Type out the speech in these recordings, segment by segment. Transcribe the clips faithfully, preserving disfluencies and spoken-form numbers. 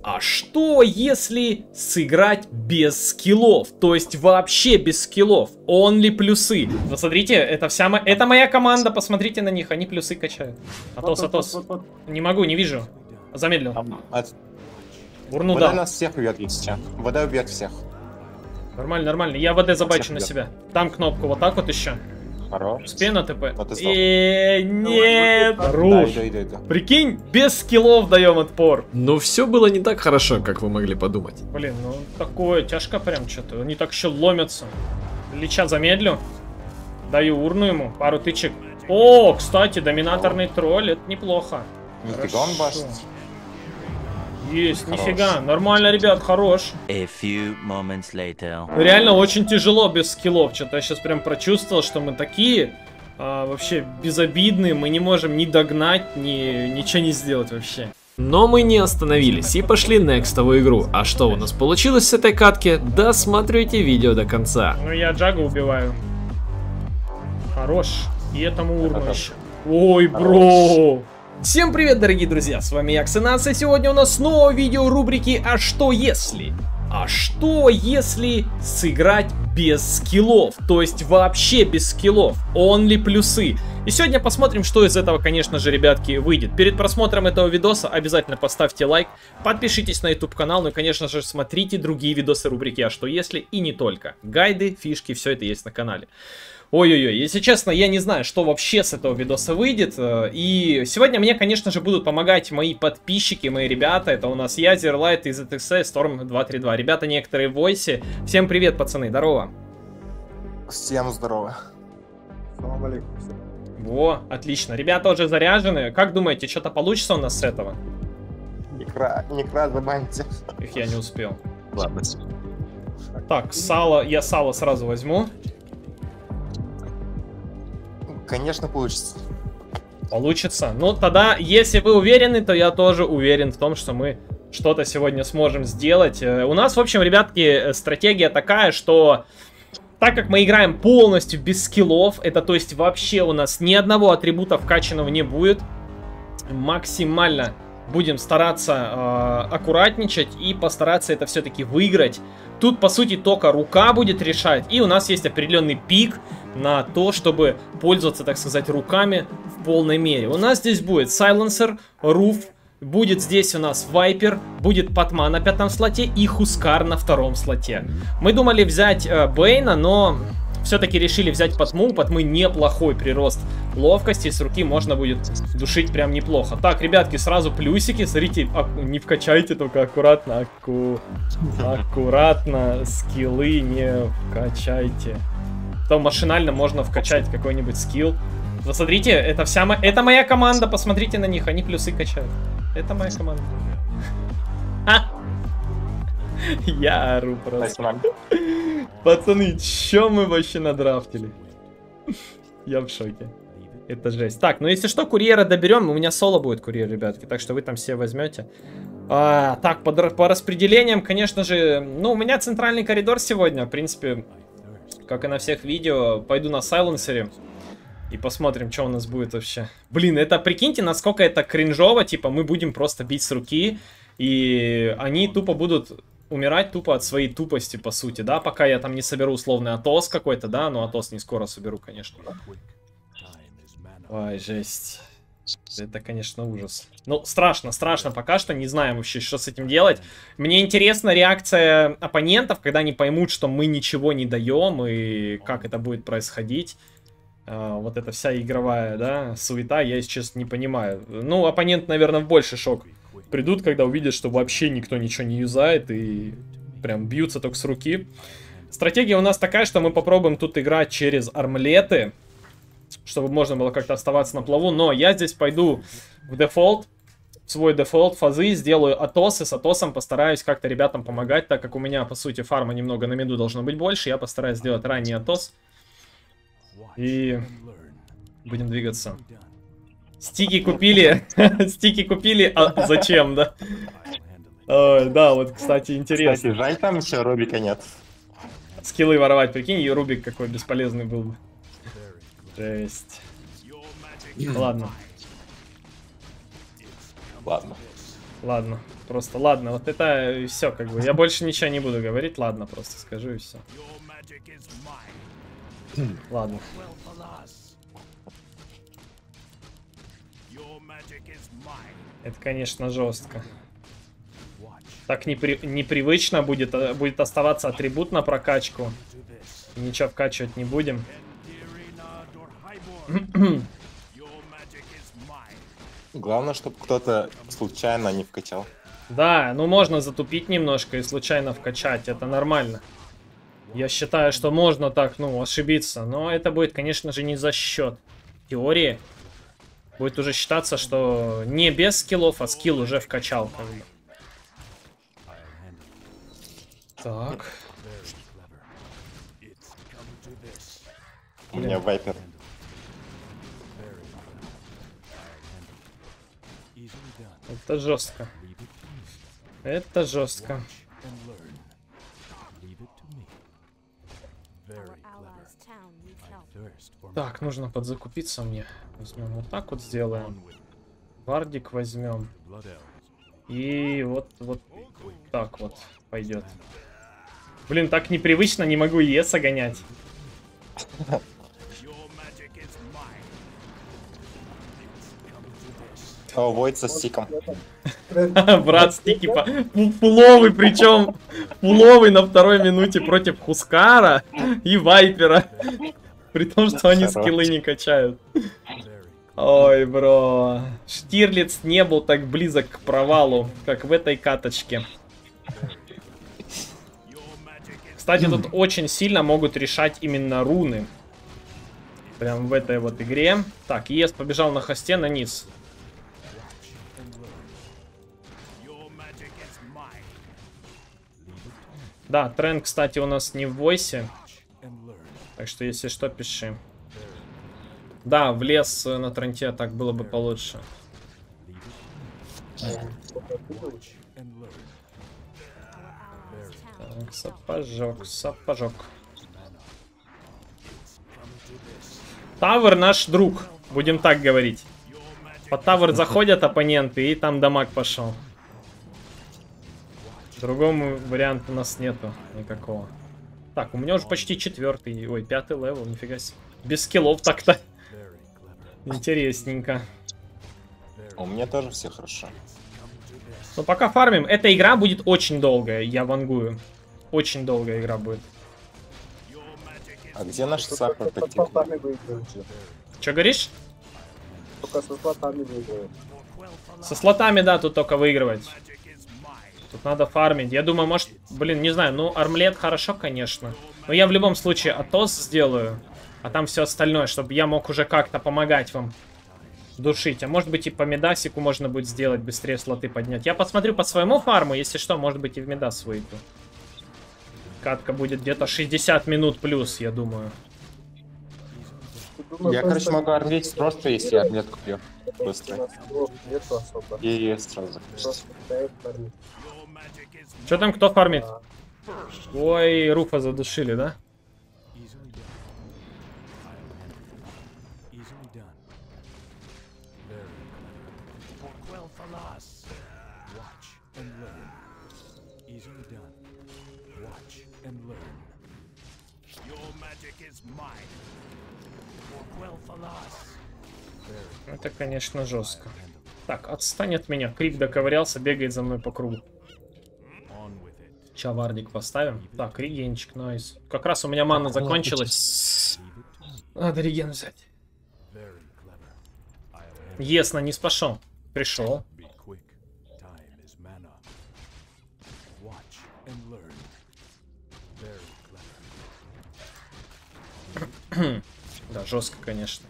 А что если сыграть без скиллов? То есть вообще без скиллов. Only плюсы. Вот смотрите, это вся мо... это моя команда. Посмотрите на них, они плюсы качают. Атос, Атос. Не могу, не вижу. Замедлил. Урну Вода дал. нас всех убьет, если вода убьет всех. Нормально, нормально. Я ВД забачу на себя. Там кнопку вот так вот еще. Хорош. Успей на ТП. Вот и Э, нет. Да, Руш. иду, иду, иду. Прикинь, без скиллов даем отпор. Но все было не так хорошо, как вы могли подумать. Блин, ну такое тяжко прям что-то. Они так еще ломятся. Лича замедлю. Даю урну ему. Пару тычек. О, кстати, доминаторный тролль. Это неплохо. Нифига он башит. Есть, Хорош. нифига. Нормально, ребят, хорош. A few moments later. Реально очень тяжело без скиллов. Что-то я сейчас прям прочувствовал, что мы такие а, вообще безобидные. Мы не можем ни догнать, ни ничего не сделать вообще. Но мы не остановились и пошли некстовую игру. А что у нас получилось с этой катки? Досматривайте видео до конца. Ну я Джага убиваю. Хорош. И этому урну еще. Ой, бро. Всем привет, дорогие друзья, с вами я, Ксенас, и сегодня у нас снова видео рубрики «А что если?». А что если сыграть без скиллов? То есть вообще без скиллов, only плюсы. И сегодня посмотрим, что из этого, конечно же, ребятки, выйдет. Перед просмотром этого видоса обязательно поставьте лайк, подпишитесь на YouTube канал, ну и, конечно же, смотрите другие видосы рубрики «А что если?» и не только. Гайды, фишки, все это есть на канале. Ой-ой-ой, если честно, я не знаю, что вообще с этого видоса выйдет. И сегодня мне, конечно же, будут помогать мои подписчики, мои ребята. Это у нас я, Зерлайт из эй ти экс, Storm два три два. Ребята некоторые в войсе. Всем привет, пацаны, здорово. Всем здорово. Салам алейкум. Во, отлично. Ребята уже заряжены. Как думаете, что-то получится у нас с этого? Некра, некра забаньте. Их я не успел. Ладно. Так, сало, я сало сразу возьму. Конечно, получится. Получится. Ну, тогда, если вы уверены, то я тоже уверен в том, что мы что-то сегодня сможем сделать. У нас, в общем, ребятки, стратегия такая, что так как мы играем полностью без скиллов, это то есть вообще у нас ни одного атрибута вкачанного не будет, максимально будем стараться э, аккуратничать и постараться это все-таки выиграть. Тут, по сути, только рука будет решать. И у нас есть определенный пик на то, чтобы пользоваться, так сказать, руками в полной мере. У нас здесь будет Silencer, Руф, будет здесь у нас Вайпер, будет Патма на пятом слоте и Хускар на втором слоте. Мы думали взять э, Бейна, но все-таки решили взять Патму. У Патмы неплохой прирост ловкости, с руки можно будет душить прям неплохо. Так, ребятки, сразу плюсики. Смотрите, не вкачайте, только аккуратно. Аку... Аккуратно, скиллы не вкачайте. То машинально можно вкачать какой-нибудь скилл. Вот смотрите, это вся мо... это моя команда. Посмотрите на них, они плюсы качают. Это моя команда. А! Я ору просто. Пацаны, чё мы вообще надрафтили? Я в шоке. Это жесть. Так, ну если что, курьера доберем. У меня соло будет курьер, ребятки. Так что вы там все возьмете. А, так, по, по распределениям, конечно же. Ну, у меня центральный коридор сегодня. В принципе, как и на всех видео. Пойду на сайленсере. И посмотрим, что у нас будет вообще. Блин, это прикиньте, насколько это кринжово. Типа, мы будем просто бить с руки. И они тупо будут умирать тупо от своей тупости, по сути, да, пока я там не соберу условный Атос какой-то, да, но Атос не скоро соберу, конечно. Ой, жесть. Это, конечно, ужас. Ну, страшно, страшно пока что, не знаем вообще, что с этим делать. Мне интересна реакция оппонентов, когда они поймут, что мы ничего не даем, и как это будет происходить. А, вот эта вся игровая, да, суета, я, если честно, не понимаю. Ну, оппонент, наверное, в больший шок придут, когда увидят, что вообще никто ничего не юзает и прям бьются только с руки. Стратегия у нас такая, что мы попробуем тут играть через армлеты, чтобы можно было как-то оставаться на плаву. Но я здесь пойду в дефолт, в свой дефолт фазы, сделаю Атос, и с Атосом постараюсь как-то ребятам помогать, так как у меня, по сути, фарма немного на миду должно быть больше. Я постараюсь сделать ранний Атос. И будем двигаться. Стики купили. Стики купили. А зачем, да? Ой, да, вот, кстати, интересно. Кстати, жаль, там еще Рубика нет. Скиллы воровать, прикинь, и Рубик какой бесполезный был бы. Жесть. Ладно. Ладно. Ладно. просто. Ладно, вот это все, как бы. Я больше ничего не буду говорить. Ладно, просто скажу и все. Ладно. Это, конечно, жестко. Так непри... непривычно будет, будет оставаться атрибут на прокачку. Ничего вкачивать не будем. Главное, чтобы кто-то случайно не вкачал. Да, ну можно затупить немножко и случайно вкачать. Это нормально. Я считаю, что можно так, ну, ошибиться. Но это будет, конечно же, не за счет теории. Будет уже считаться, что не без скиллов, а скилл уже вкачал. Как бы. Так. У меня вайпер. Это жестко. Это жестко. Так, нужно подзакупиться мне. Возьмем вот так вот сделаем. Вардик возьмем. И вот, вот так вот пойдет. Блин, так непривычно, не могу ЕСа гонять. О, Войд со стиком. Брат, стики по... Фуловый, причем фуловый на второй минуте против Хускара и Вайпера. При том, что они скиллы не качают. Ой, бро. Штирлиц не был так близок к провалу, как в этой каточке. Кстати, тут очень сильно могут решать именно руны. Прям в этой вот игре. Так, ЕС побежал на хосте на низ. Да, тренд, кстати, у нас не в войсе. Так что, если что, пиши. Да, в лес на тренте так было бы получше. Так, сапожок, сапожок. Тавр наш друг, будем так говорить. Под тавр заходят оппоненты, и там дамаг пошел. Другому варианта у нас нету никакого. Так, у меня уже почти четвертый, ой, пятый левел, нифига себе. Без скиллов так-то. Интересненько. У меня тоже все хорошо. Но пока фармим, эта игра будет очень долгая, я вангую. Очень долгая игра будет. А где наш сахар? Че говоришь? Только со слотами выигрывает. Со слотами, да, тут только выигрывать. Тут надо фармить. Я думаю, может, блин, не знаю, ну, армлет хорошо, конечно. Но я в любом случае атос сделаю. А там все остальное, чтобы я мог уже как-то помогать вам душить. А может быть и по медасику можно будет сделать, быстрее слоты поднять. Я посмотрю по своему фарму, если что, может быть и в медас выйду. Катка будет где-то шестьдесят минут плюс, я думаю. Думаю, Я, короче, могу армлетить просто, если я армлет куплю. Быстро. Нету особо. И сразу. Просто стоит, фармит. Что там, кто фармит? Ой, Руфа задушили, да? Это, конечно, жестко. Так, отстань от меня. Крип доковырялся, бегает за мной по кругу. Ща вардик поставим. Так, регенчик, найс. Как раз у меня мана закончилась. Надо реген взять. Ес, на низ пошел. Пришел. Да, жестко, конечно.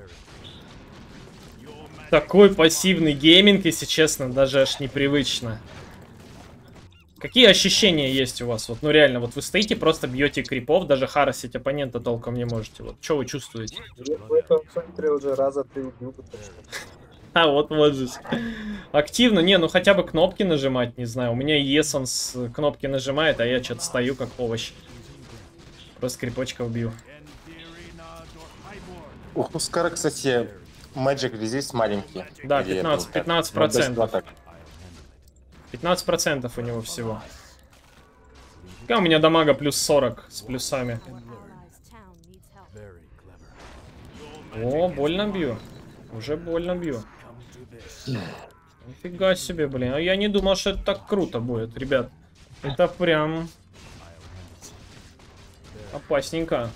Такой пассивный гейминг, если честно, даже аж непривычно. Какие ощущения есть у вас? Вот, ну реально, вот вы стоите, просто бьете крипов, даже харасить оппонента толком не можете. Вот, что вы чувствуете? Я в этом центре уже раза три убил, потому что... А, вот можешь. Активно, не, ну хотя бы кнопки нажимать, не знаю. У меня ЕС, он с кнопки нажимает, а я что-то стою как овощ. Просто крипочков бью. У Хускара, кстати, Magic Resist маленький. Да, пятнадцать процентов. пятнадцать процентов у него всего. Какая у меня дамага плюс сорок с плюсами. О, больно бью. Уже больно бью. Нифига себе, блин. А я не думал, что это так круто будет, ребят. Это прям опасненько.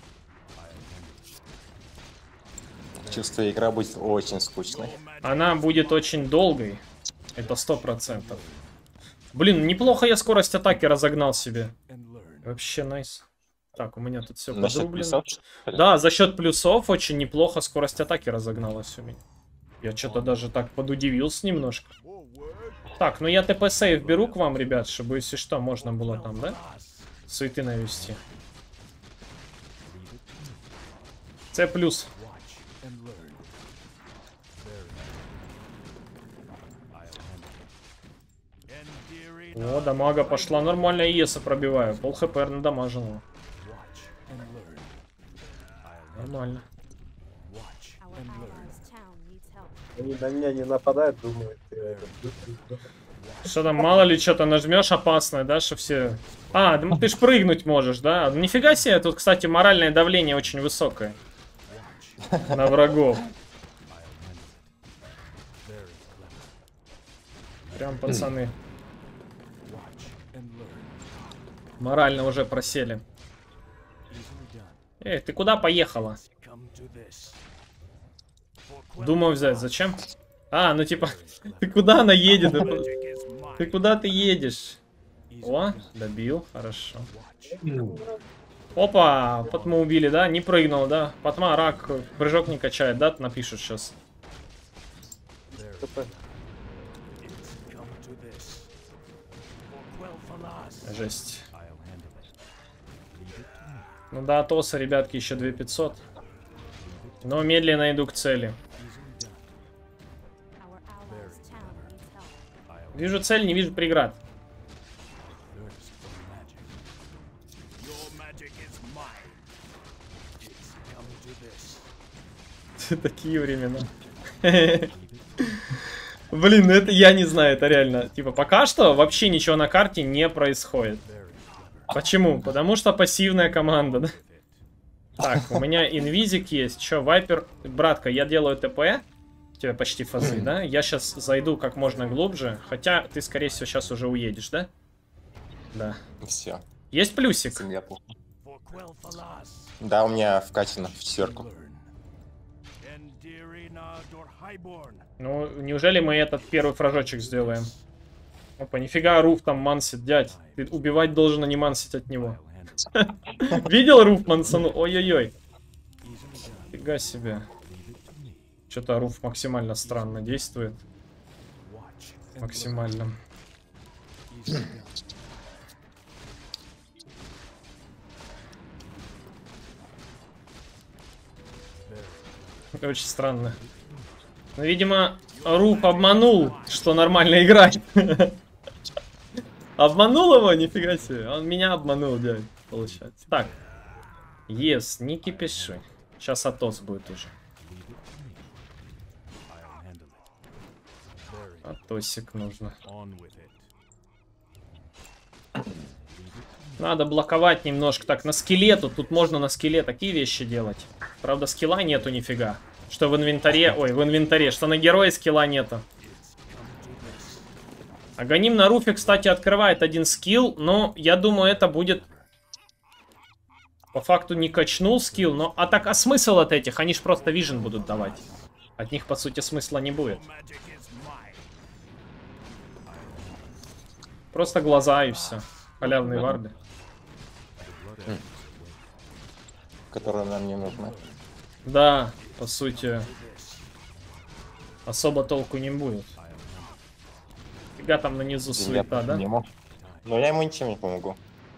Чувствую, игра будет очень скучной. Она будет очень долгой. Это сто процентов. Блин, неплохо я скорость атаки разогнал себе. Вообще найс. Так, у меня тут все За счет подрублено. плюсов, что ли? Да, за счет плюсов очень неплохо скорость атаки разогналась у меня. Я что-то даже так подудивился немножко. Так, ну я ТП-сейв беру к вам, ребят, чтобы, если что, можно было там, да? Суеты навести. С плюс. О, дамага пошла нормально, и еса пробиваю. Пол хп надамажил. Нормально. Они на меня не нападают, думают. Что там, мало ли что-то нажмешь опасное, да, что все... А, ну ты ж прыгнуть можешь, да? Нифига себе, тут, кстати, моральное давление очень высокое. На врагов. Прям пацаны. Морально уже просели. Эй, ты куда поехала? Думаю взять, зачем? А, ну типа, ты куда она едет? Ты куда ты едешь? О, добил, хорошо. Опа, Патму убили, да? Не прыгнул, да? Патма, рак, прыжок не качает, да? Напишут сейчас. Жесть. Ну да, тоса, ребятки, еще две тысячи пятьсот. Но медленно иду к цели. Вижу цель, не вижу преград. Такие времена. Блин, ну это я не знаю, это реально. Типа, пока что вообще ничего на карте не происходит. Почему? Потому что пассивная команда, да? Так, у меня инвизик есть. Че, Вайпер? Братка, я делаю ТП. У тебя почти фазы, да? Я сейчас зайду как можно глубже. Хотя ты, скорее всего, сейчас уже уедешь, да? Да. Все. Есть плюсик? Да, у меня вкачано в четверку. Ну, неужели мы этот первый фражочек сделаем? Опа, нифига, Руф там мансит, дядь. Ты убивать должен, а не мансить от него. Видел Руф мансану? Ой-ой-ой. Фига себе. Что-то Руф максимально странно действует. Максимально. Очень странно. Но, видимо, Руф обманул, что нормально играть. Обманул его? Нифига себе. Он меня обманул, дядь, получается. Так. Ес, не кипиши. Сейчас Атос будет уже. Атосик нужно. Надо блоковать немножко. Так, на скелету. Тут можно на скеле такие вещи делать. Правда, скилла нету нифига. Что в инвентаре... Ой, в инвентаре. Что на герое скилла нету. Аганим на Руфе, кстати, открывает один скилл. Но я думаю, это будет... По факту не качнул скилл. Но... А так, а смысл от этих? Они ж просто вижен будут давать. От них, по сути, смысла не будет. Просто глаза и все. Халявные варды. Которые нам не нужны. Да, по сути, особо толку не будет. Фига там на низу суета, да? Но я ему ничем не помогу.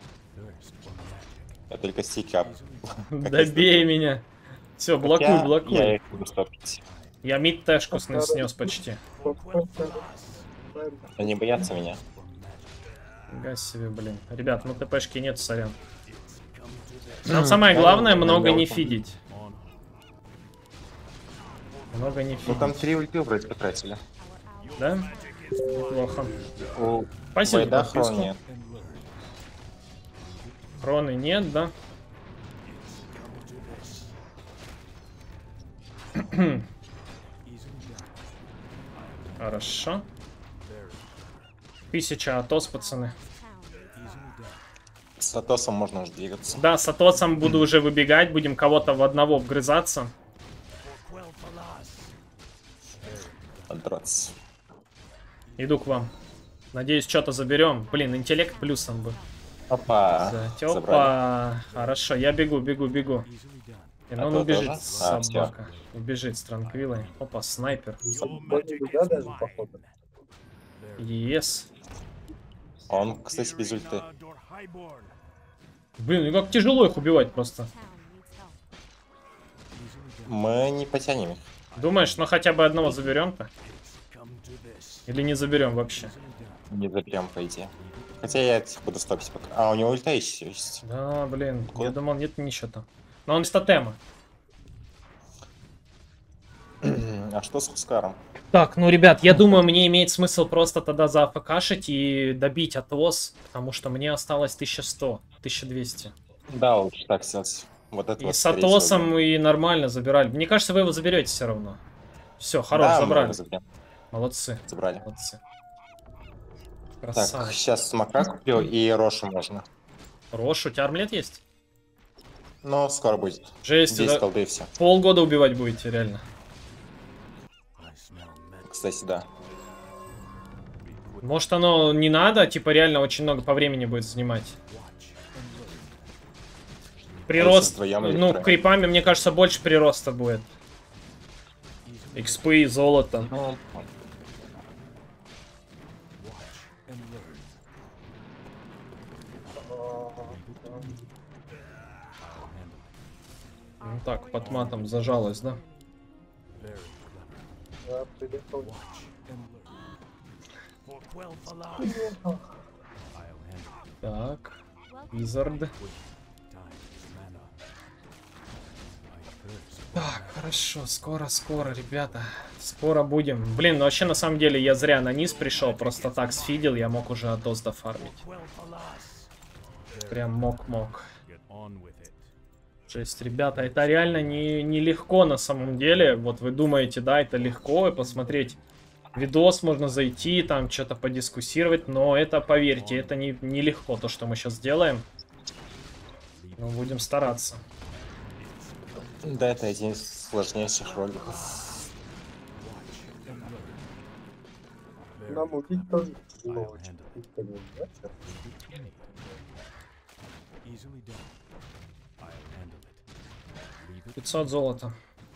Я только стикап. Добей меня. Все, блокуй, я, блокуй. Я, их буду стопить. Я мид-тэшку снес почти. Они боятся меня. Фига себе, блин. Ребят, ну ТПшки нет, сорян. Нам самое главное много не фидить. Много не фидить. Ну там три ульты вроде потратили. Да? Плохо. У Спасибо за Вайда подписку. хрон нет. Кроны нет, да? Хорошо. Тысяча Атос, пацаны. С Атосом можно уже двигаться. Да, с Атосом буду уже выбегать. Будем кого-то в одного вгрызаться. Драться. Иду к вам. Надеюсь, что-то заберем. Блин, интеллект плюсом бы. Опа. Опа. Забрали. Хорошо, я бегу, бегу, бегу. И А он то убежит, тоже? А, собака. Убежит с транквилой. Опа, снайпер. Да, даже походу. Ес. Он, кстати, без ульты. Блин, ну как тяжело их убивать просто. Мы не потянем их. Думаешь, ну хотя бы одного заберем-то? Или не заберем вообще? Не заберем, по идее. Хотя я этих буду стопить пока. А, у него ульта еще есть. Да, блин, Куда? я думал, нет ничего там. Но он с тотема. А что с Хускаром? Так, ну, ребят, я думаю, мне имеет смысл просто тогда зафкашить и добить Атос, потому что мне осталось тысяча сто, тысяча двести. Да, лучше так сделать. Вот это И вот, с скорее всего, Атосом да. и нормально забирали. Мне кажется, вы его заберете все равно. Все, хорош, Да, мы забрали. его заберем. Молодцы, Забрали. молодцы. Так, Красавчик. сейчас Смока купил и Рошу можно. Рош, у тебя армлет есть? Но скоро будет. Жесть, десять да, колды и все. полгода убивать будете, реально. Кстати, да. Может, оно не надо, типа реально очень много по времени будет занимать. Прирост, вдвоем или ну, втроем? крипами, мне кажется, больше прироста будет. Экспы и золото. Ну, Ну так, под матом зажалось, да? Да, приехал. Так, Визард. Так, хорошо, скоро, скоро, ребята. Скоро будем. Блин, ну вообще на самом деле я зря на низ пришел, просто так сфидел, я мог уже Атос дофармить. Прям мог-мог. Жесть, ребята, это реально не, не легко на самом деле. Вот вы думаете, да, это легко, и посмотреть видос, можно зайти, там что-то подискуссировать, но это, поверьте, это не, не легко, то, что мы сейчас делаем. Но будем стараться. да, это один из сложнейших роликов. Нам убить тоже тяжело очень. пятьсот золота.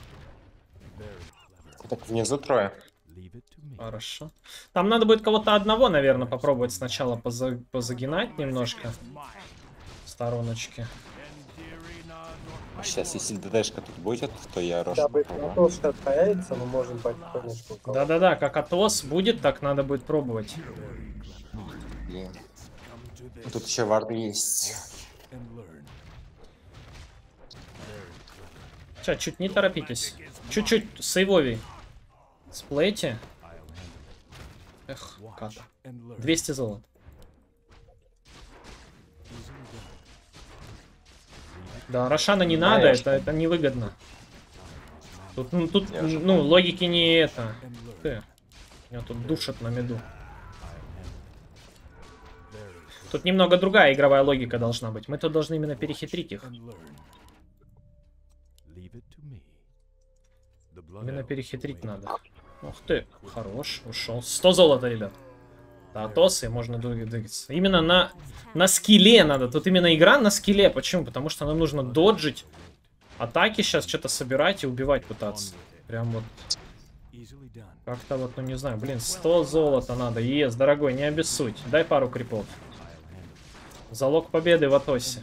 Так, внизу трое. Хорошо. Там надо будет кого-то одного, наверное, попробовать сначала поза позагинать немножко. В стороночке. Сейчас, если ДДшка тут будет, то я Рошу Когда бы попробую. Атос сейчас появится, мы можем потихонечку. Да-да-да, как Атос будет, так надо будет пробовать. Блин. Тут еще варды есть. Че, чуть не торопитесь. Чуть-чуть сейвови. Сплейте. Эх, ката. двести золот. Да, Рошана не надо, это, это невыгодно. Тут, ну, тут ну, логики не это. Ты. Меня тут душат на меду. Тут немного другая игровая логика должна быть. Мы тут должны именно перехитрить их. Именно перехитрить надо. Ух ты, хорош, ушел. сто золота, ребят. Да, тосы, можно двигаться. Именно на, на скилле надо. Тут именно игра на скилле. Почему? Потому что нам нужно доджить атаки сейчас, что-то собирать и убивать пытаться. Прям вот. Как-то вот, ну не знаю. Блин, сто золота надо. Ес, дорогой, не обессудь. Дай пару крипов. Залог победы в Атосе.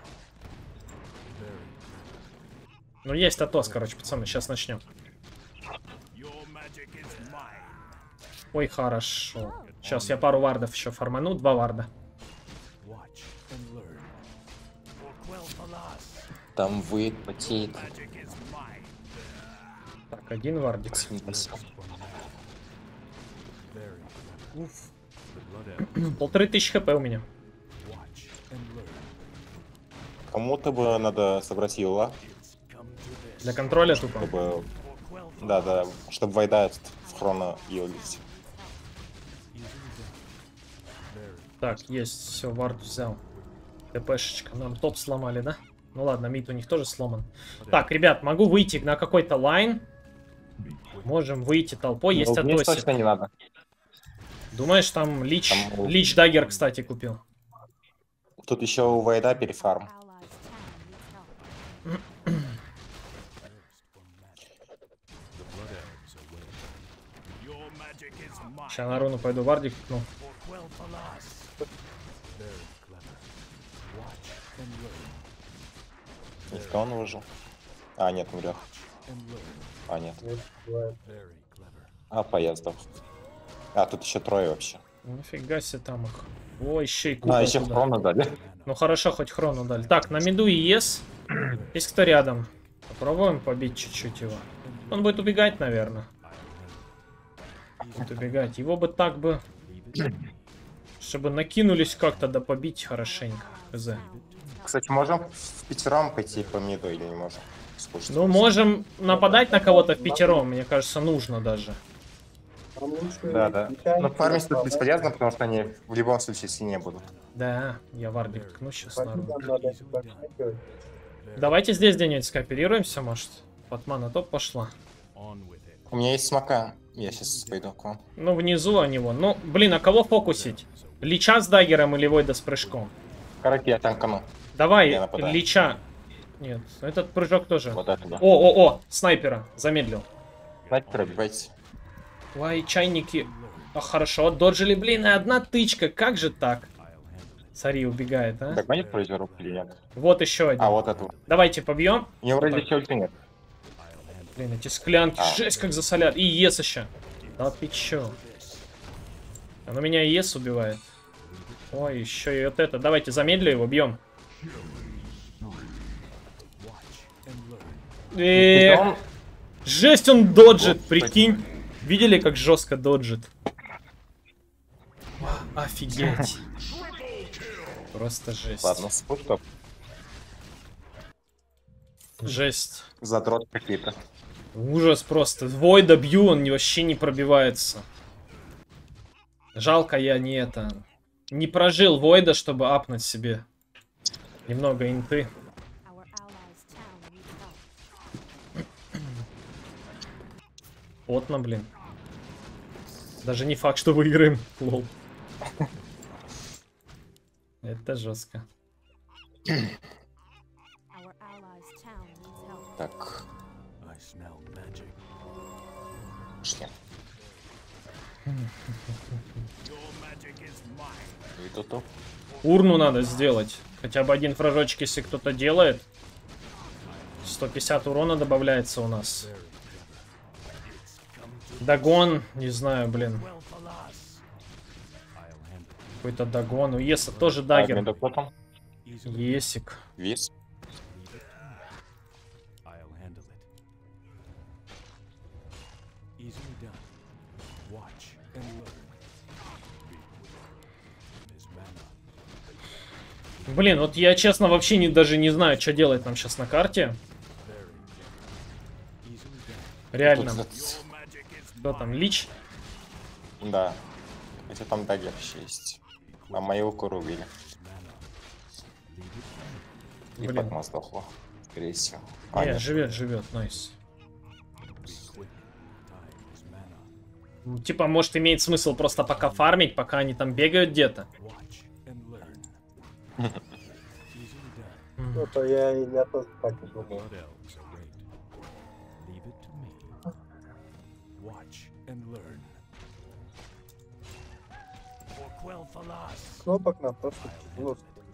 Ну есть Атос, короче, пацаны. Сейчас начнем. Ой, хорошо. Сейчас я пару вардов еще фарману. Два варда. Там вы потеет. Так, один вардик. Уф. Полторы тысячи хп у меня. Кому-то бы надо собрать юла, Для контроля тупо. чтобы... Да, да, чтобы Вайда этот в хроно юлить. Так, есть, все, вард взял. ТПшечка. Нам топ сломали, да? Ну ладно, мид у них тоже сломан. Так, ребят, могу выйти на какой-то лайн. Можем выйти толпой. Есть Ну, мне Атоси. точно не надо. Думаешь, там Лич... Там- Лич Даггер, кстати, купил. Тут еще у Вайда перефарм. Сейчас на руну пойду вардик. Ну. Никто он выжил. А, нет, умрет. А, нет. Нет, бывает. А, поездов. А, тут еще трое вообще. Нифига себе там их. О, еще и А, купол еще туда. хроно дали. Ну хорошо, хоть хрону дали. Так, на миду и ес. Есть кто рядом? Попробуем побить чуть-чуть его. Он будет убегать, наверное. Будет убегать. Его бы так бы... Чтобы накинулись как-то, да побить хорошенько. Хз. Кстати, можем в пятером пойти по миду или не можем? Скучно. Ну, можем нападать на кого-то в пятером. Мне кажется, нужно даже. Там лучше Да, да. мечами Но фармить тут нападать. бесполезно, потому что они в любом случае сильнее будут. Да, я вардик ткну сейчас на руну. Нам надо сюда шагать. Давайте здесь где-нибудь скооперируемся, может. Патмана топ пошла. У меня есть смока. Я сейчас пойду к вам. Ну, внизу они вон. Ну, блин, а кого фокусить? Лича с даггером или Войда с прыжком? Короче, я танкану. Давай, Я нападаю. Лича. Нет, этот прыжок тоже. Вот это да. О, о, о, снайпера. Замедлил. Знаете, пробивайте. Ой, чайники. А, хорошо, доджили, блин, и одна тычка. Как же так? Смотри, убегает, а? Догонит прозеру или нет? Вот еще один. А, вот этого. Давайте побьем. У него вроде еще ульты нет. Блин, эти склянки, А. жесть как засолят. И ес еще. Да ты че? Оно меня и ес убивает. Ой, еще и вот это. Давайте замедлю его, бьем. Эх, Он- жесть, он доджит, Вот, прикинь. Видели, как жестко доджит? Офигеть. Просто жесть. Ладно, спуток. Жесть. Задрот какие-то. Ужас просто. Войда бью, он вообще не пробивается. Жалко, я не это... Не прожил Войда, чтобы апнуть себе немного инты. Плотно, блин. Даже не факт, что выиграем. Лол. Это жестко. Так. Пошли. И тут топ. Урну надо сделать. Хотя бы один фражочек, если кто-то делает. сто пятьдесят урона добавляется у нас. Дагон, не знаю, блин. Какой-то дагон. У Еса тоже даггер. А, кто там? Есик. Вис. Блин, вот я честно вообще не, даже не знаю, что делать нам сейчас на карте. Реально. Тут- Кто там, Лич? Да. Хотя там дагер еще есть. А мою куру убили. И Блин. Патма сдохла. Скорее всего. А, Не, нет. живет, живет, найс. Ну, Типа, может, имеет смысл просто пока фармить, пока они там бегают где-то. Ну, то я и я тоже так и думаю. Кнопок нам просто тяжело.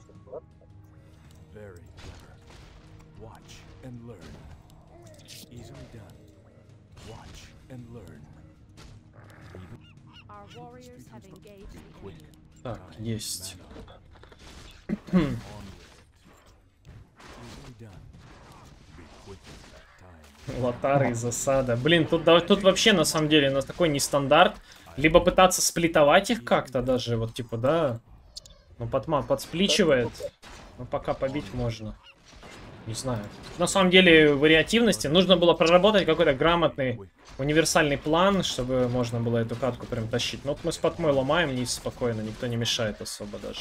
Так, есть. Лотары и засада. Блин, тут, да, тут вообще на самом деле у нас такой нестандарт. Либо пытаться сплитовать их как-то даже, вот типа, да. Ну, Патма подспличивает. Но пока побить можно. Не знаю. На самом деле, вариативности. Нужно было проработать какой-то грамотный универсальный план, чтобы можно было эту катку прям тащить. Но вот мы с Патмой ломаем низ спокойно, никто не мешает особо даже.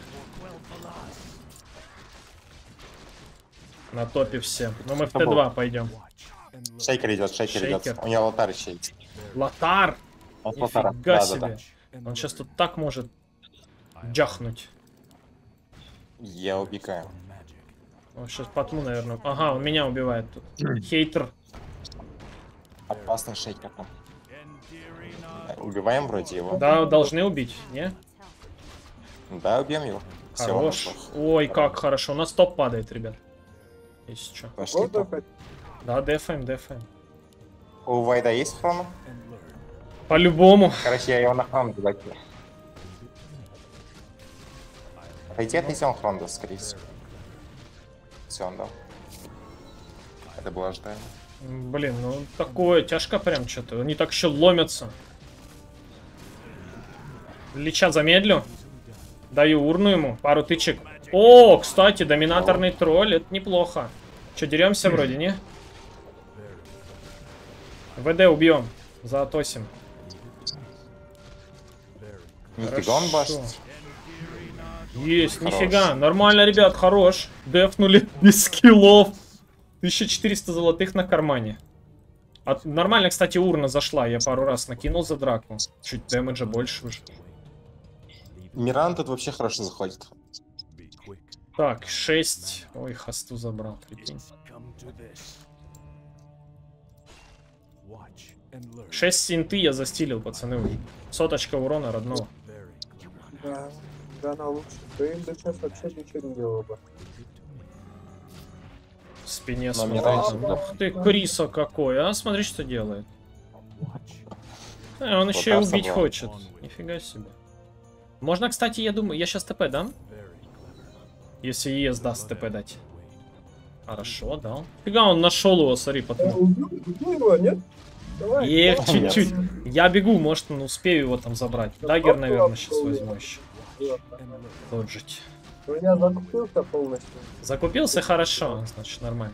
На топе все. Но мы в Т два пойдем. Шейкер идет, шейкер, Шейкер. идет. У него лотар еще есть. Лотар! Он Нифига лотара. Да, себе. да, да. Он сейчас тут так может джахнуть. Я убегаю. Он сейчас Патму, наверное. Ага, он меня убивает тут. Хейтер. Опасный шейкер там. Убиваем вроде его. Да, должны убить, не? Да, убьем его. Всё, Хорош. он плох. Ой, как хорошо. У нас топ падает, ребят. Если что. Пошли Вот топ. так. Да, дефаем, дефаем. У Вайда есть хрона? По-любому. Короче, я его на хрон закину. Пойди отнесем хрон, да, скорее всего. Все, он дал. Это было ожидаемо. Блин, ну такое, тяжко прям что-то. Они так еще ломятся. Лича замедлю. Даю урну ему, пару тычек. О, кстати, доминаторный тролль, это неплохо. Че, деремся вроде, не? ВД убьем. Заотосим. Нифига он башит. Есть, Хорош. нифига. Нормально, ребят, хорош. Дефнули без скиллов. тысяча четыреста золотых на кармане. А, нормально, кстати, урна зашла. Я пару раз накинул за драку. Чуть дэмэджа больше уже. Миран тут вообще хорошо заходит. Так, шесть. Ой, хасту забрал, прикинь. шесть синты я застилил, пацаны, уже. Соточка урона родного. Да, да, на лучше. Да им бы сейчас вообще ничего не делал бы. В спине Номер смотрит. один, да. Ух ты, Криса какой, а? Смотри, что делает. А, он еще и Лотар убить собрал. хочет. Нифига себе. Можно, кстати, я думаю, я сейчас ТП дам? Если ЕС даст ТП дать. Хорошо, дал. Фига, он нашел его, смотри, потом. Убил его, нет? Давай. Эх, давай. чуть-чуть. Я бегу, может, ну, успею его там забрать. Дагер, наверное, сейчас возьму еще. Доджить. У меня закупился полностью. Закупился хорошо, значит, нормально.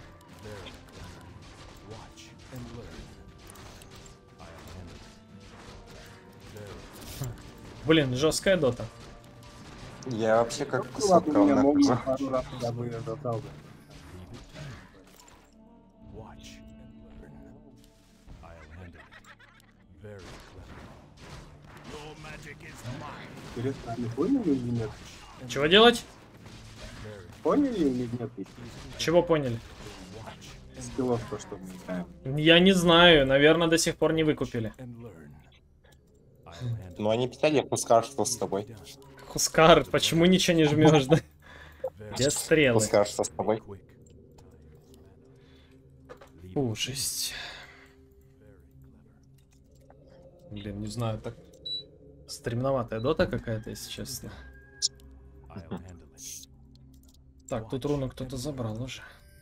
Блин, жесткая дота. Я вообще как Ну кусок ладно, меня говна могут хожу. пару раз туда бы я застал бы. Интересно, они поняли или нет? Чего делать? Поняли или нет? Чего поняли? Скиллов то, что мы играем. Я не знаю, наверное, до сих пор не выкупили. Ну они писали, Хускар, что с тобой? Хускар, почему ничего не жмешь, да? Без стрелы. Хускар, что с тобой? Фу, жесть. Блин, не знаю, так стремноватая дота какая-то, если честно. Так, тут руну кто-то забрал уже.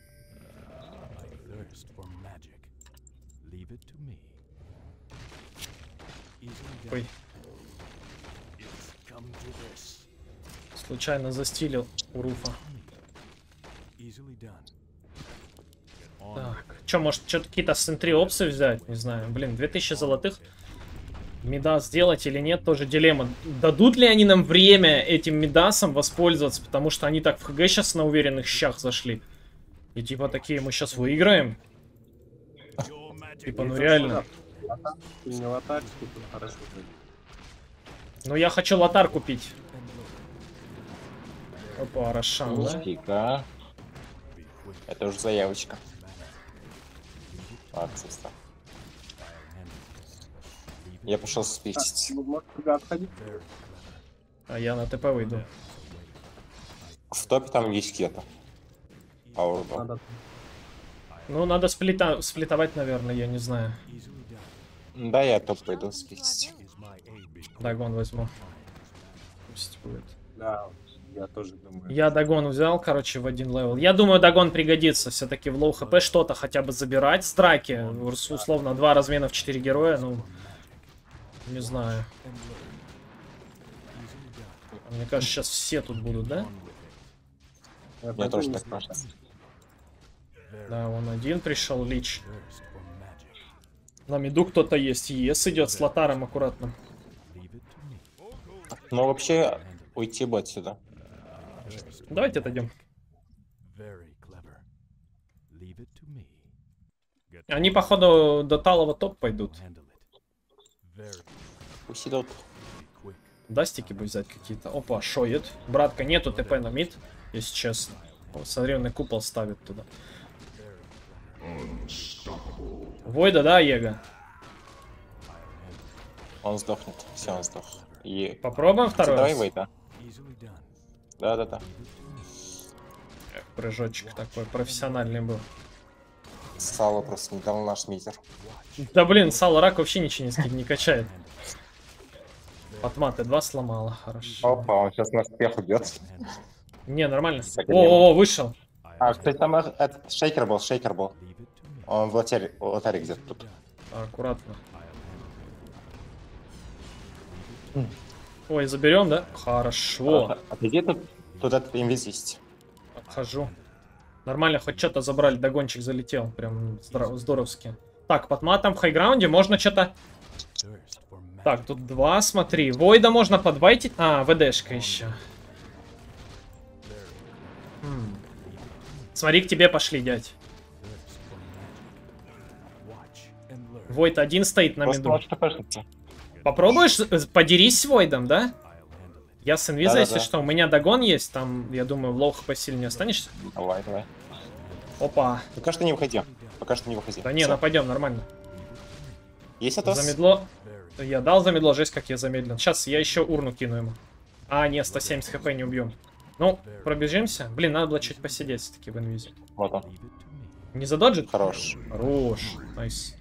Ой. Случайно застилил у Руфа. Так, чё, может, что-то какие-то сентри-опсы взять? Не знаю. Блин, две тысячи золотых. Мида сделать или нет, тоже дилемма. Дадут ли они нам время этим мидасом воспользоваться? Потому что они так в ХГ сейчас на уверенных щах зашли. И типа такие, мы сейчас выиграем. Типа, ну реально. Ты не лотарь, типа, хорошо. Ну я хочу лотар купить. Опа, Рошан, да? Нифига. Это уже заявочка. Ладно, состав. Я пошел спичить. Ну, может, туда отходить? А я на ТП выйду. В топе там есть кета. Аурбал. Надо... Ну, надо сплита... сплитовать, наверное, я не знаю. Да, я топ пойду спичить. Дагон возьму. Пусть будет. Да, я тоже думаю. Я Дагон взял, короче, в один левел. Я думаю, Дагон пригодится все-таки в лоу хп что-то хотя бы забирать с драки. Условно, два размена в четыре героя, ну... Не знаю. Мне кажется, сейчас все тут будут, да? Мне тоже так кажется. Да, вон один пришел, Лич. На миду кто-то есть. ЕС идет с Лотаром аккуратно. Но вообще уйти бы отсюда. Давайте отойдем. Они, походу, до талого топ пойдут. Пусть идут. Дастики бы взять какие-то. Опа, шоет. Братка, нету ТП на мид, если честно. О, смотри, он и купол ставит туда. Войда, да, Его? Он сдохнет. Все, он сдох. И... Попробуем второй Давай раз? Вейда. Да-да-да. Прыжочек такой профессиональный был. Сало просто не дал наш мизер. Да блин, Сало Рак вообще ничего не, ски- не качает. Потма Т2 сломала, хорошо. Опа, он сейчас нас всех убьет. Не, нормально. Так, О, о, вышел. А, кстати, там э- этот шейкер был, шейкер был. Он в лотаре, в лотаре где-то тут. Аккуратно. Ой, заберем, да? Хорошо. А где тут, тут этот инвиз есть? Обхожу. Нормально, хоть что-то забрали. Догончик залетел. Прям здоров- здоровски. Так, под матом в хайграунде можно что-то... Так, тут два, смотри. Войда можно подбайтить. А, ВДшка еще. Хм. Смотри, к тебе пошли, дядь. Войд один стоит на миду. Попробуешь, э, подерись с Войдом, да? Я с инвиза, Да-да-да. если что. У меня догон есть. Там, я думаю, в лоу посильнее останешься. Давай, давай. Опа. Пока что не выходи. Пока что не выходи. Да не, Всё. нападем, нормально. Есть Атос? Замедло. Я дал замедло, жесть, как я замедлен. Сейчас я еще урну кину ему. А, нет, сто семьдесят хп не убьем. Ну, пробежимся. Блин, надо было чуть посидеть все-таки в инвизе. Вот он. Не задоджит? Хорош. Хорош. Найс.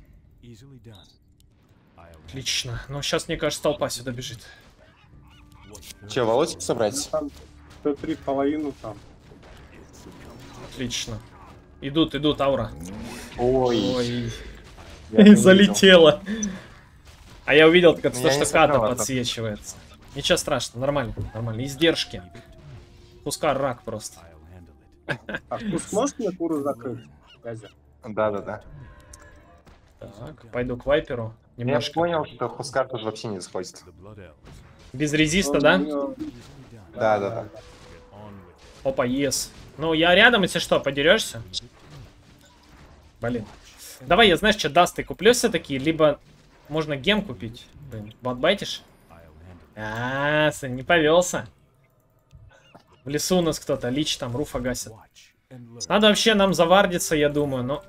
Отлично. Ну, сейчас, мне кажется, толпа сюда бежит. Че, волосик собрать? Там сто три половину там. Отлично. Идут, идут, аура. Ой. Ой. я не Залетела. А я увидел только то, Я не что смотрел ката это. подсвечивается. Ничего страшного, нормально, нормально. Издержки. Пускай рак просто. А вкус можешь мне куру закрыть? Газя? видел. Да-да-да. Так, пойду к вайперу. Я Немножко. понял, что Хускар тоже вообще не заходит. Без резиста, Он да? у него- Да-да-да. Опа, ес. Ну, я рядом, если что, подерешься. Блин. Давай, я, знаешь, что, дасты куплю все-таки, либо можно гем купить. Блин, байтишь? А, сын, не повелся. В лесу у нас кто-то, Лич там, Руфа гасит. Надо вообще нам завардиться, я думаю, но...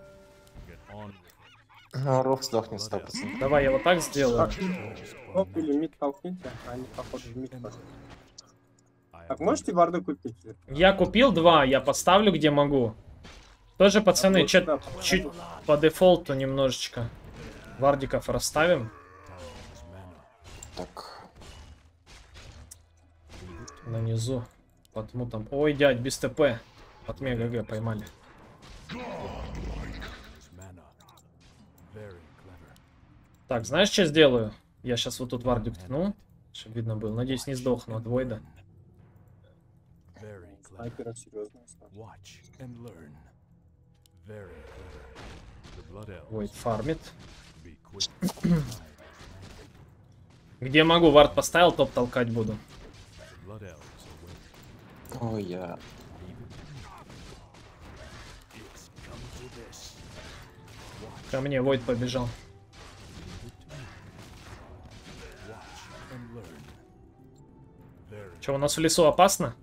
Ну, Руф сдохнет сто процентов. Давай я вот так сделаю. Оп, или мид толкните, а они, походу, в мид пошли. Так, можете варды купить? Я купил два, я поставлю где могу. Тоже, пацаны, вот чё- сюда, чуть по дефолту немножечко вардиков расставим. Так. На низу. Под мутом. Ой, дядь, без ТП. От мега ГГ поймали. Так, знаешь, что сделаю? Я сейчас вот тут вардик ткну, чтобы видно было. Надеюсь, не сдохну от Войда. Снайпера серьезно. Войд фармит. Где могу, вард поставил, топ толкать буду. Ой, я... Ко мне Войд побежал. Че, у нас в лесу опасно?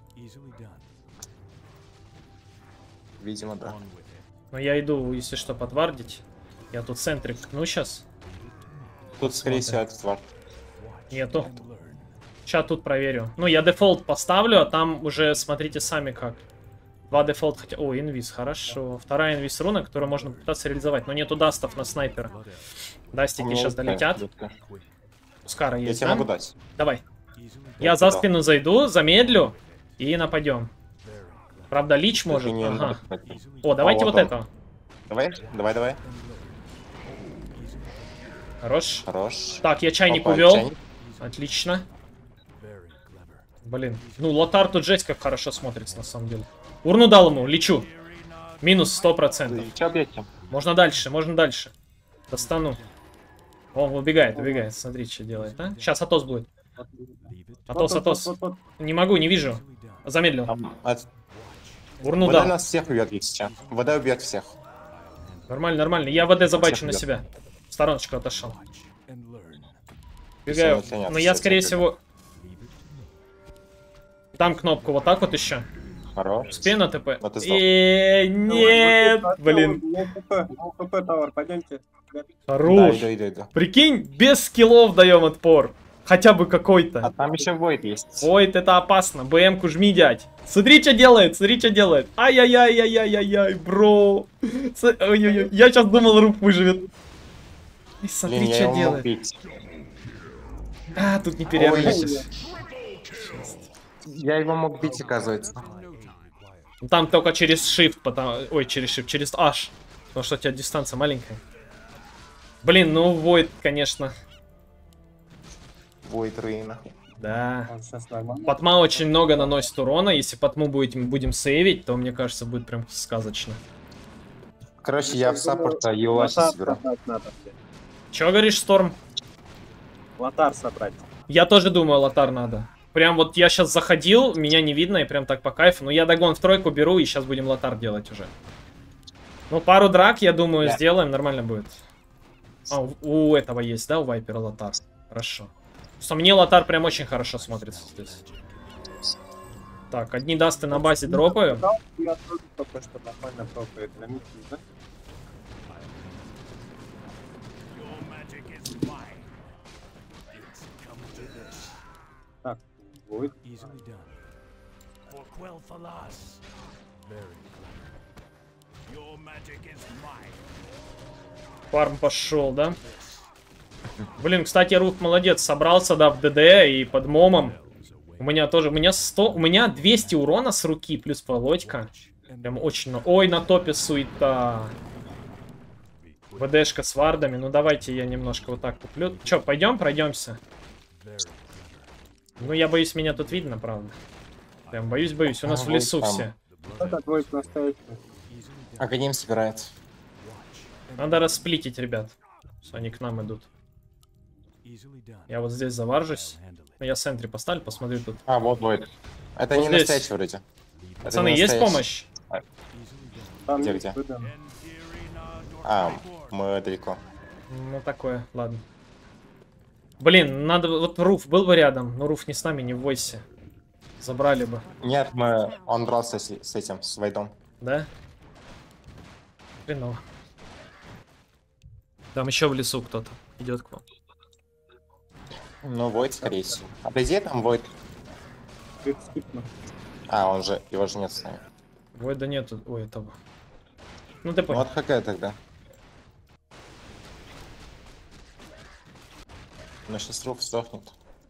Видимо, да. Но я иду, если что, подвардить. Я тут центрик ткну сейчас. Тут, скорее всего, этот вард. Нету. Сейчас тут проверю. Ну, я дефолт поставлю, а там уже смотрите сами как. Два дефолт хотя... О, инвиз, хорошо. Вторая инвиз руна, которую можно попытаться реализовать. Но нету дастов на снайпера. Дастики Ну, сейчас да, долетят. да. Скара Я есть, тебе да? могу дать. Давай. Я Я за туда. спину зайду, замедлю и нападем. Правда, Лич может. Только не Ага. надо кстати. О, давайте А, вот вот он. это. Давай, давай, давай. Хорош. Хорош. Так, я чайник Опа, увел. чайник. Отлично. Блин. Ну, Лотар тут жесть как хорошо смотрится, на самом деле. Урну дал ему, лечу. Минус сто процентов. Че бьете? Можно дальше, можно дальше. Достану. Он убегает, убегает. Смотри, что делает, а? Сейчас Атос будет. Атос, Атос. Вот, вот, вот. Не могу, не вижу. Замедлил. Там, от- Урну Вода дал. нас всех убьет, если Вода убьет всех. Нормально, нормально. Я ВД забачу Всех на убьет. себя. В стороночку отошел. Бегаю. Всё, Но я, всё, скорее всё, всего... Дам кнопку вот так вот еще. Хорош. Успею на ТП? Но ты сдох. Э, нет, Вот, вот, блин. вот, вот, вот, вот, вот, товар, пойдемте. Да, Хорош. иду, иду, иду. Прикинь, без скиллов даем отпор. Хотя бы А какой-то. там еще Войд есть. Ой, это опасно. БМ-ку жми, дядь. Смотри, что делает, смотри, что делает. Ай-яй-яй-яй-яй-яй, бро. С- ой-ой-ой. Я сейчас думал, Руф выживет. И смотри, Блин, я что его мог делает. бить. А, тут не перервешься. Я его мог бить, оказывается. Там только через shift, потому... Ой, через shift, через H. Потому что у тебя дистанция маленькая. Блин, ну Void, конечно. Войд Рейна. Да. Он сейчас нормально. Патма очень много наносит урона. Если Патму будем, будем сейвить, то, мне кажется, будет прям сказочно. Короче, я в саппорта Юлаши Лотар соберу. собрать надо. блин. Чё говоришь, Сторм? Лотар собрать. Я тоже думаю, Лотар надо. Прям вот я сейчас заходил, меня не видно, и прям так по кайфу. Но я догон в тройку беру, и сейчас будем Лотар делать уже. Ну, пару драк, я думаю, Да. сделаем, нормально будет. А, у, у этого есть, да, у Вайпера Лотар? Хорошо. Что мне Лотар прям очень хорошо смотрится здесь. Так, одни дасты на базе дропаю. Да, я тоже только что нормально пробую. Для них видно. Так, будет. Фарм пошел, да? Блин, кстати, Рух молодец, собрался, да, в ДД и под момом. У меня тоже, у меня сто, у меня двести урона с руки, плюс Володька. Прям очень много. Ой, на топе суета. ВДшка с вардами. Ну, давайте я немножко вот так куплю. Че, пойдем, пройдемся? Ну, я боюсь, меня тут видно, правда. Прям боюсь, боюсь. У нас в лесу все. Это будет настоящий. Агоним собирает. Надо расплитить, ребят. Что они к нам идут. Я вот здесь заваржусь. Я сентри поставлю, посмотрю тут. А, вот Войд. Это Вот не здесь. настоящий вроде. Это Пацаны, не есть настоящий. помощь? Там Где, есть где? выдам. А, мы далеко. Ну, такое, ладно. Блин, надо... Вот Руф был бы рядом, но Руф не с нами, не в войсе. Забрали бы, Нет, мы... Он дрался с, с этим, с Войдом. да? Хреново. Там еще в лесу кто-то идет к вам. Ну, Войд, скорее всего. А где там Войд? Их скипну. А, он же... Его же нет с нами. Ой, да нету. Ой, этого. Ну, ты Ну, понял. вот ХГ тогда. Но сейчас Руф сдохнет.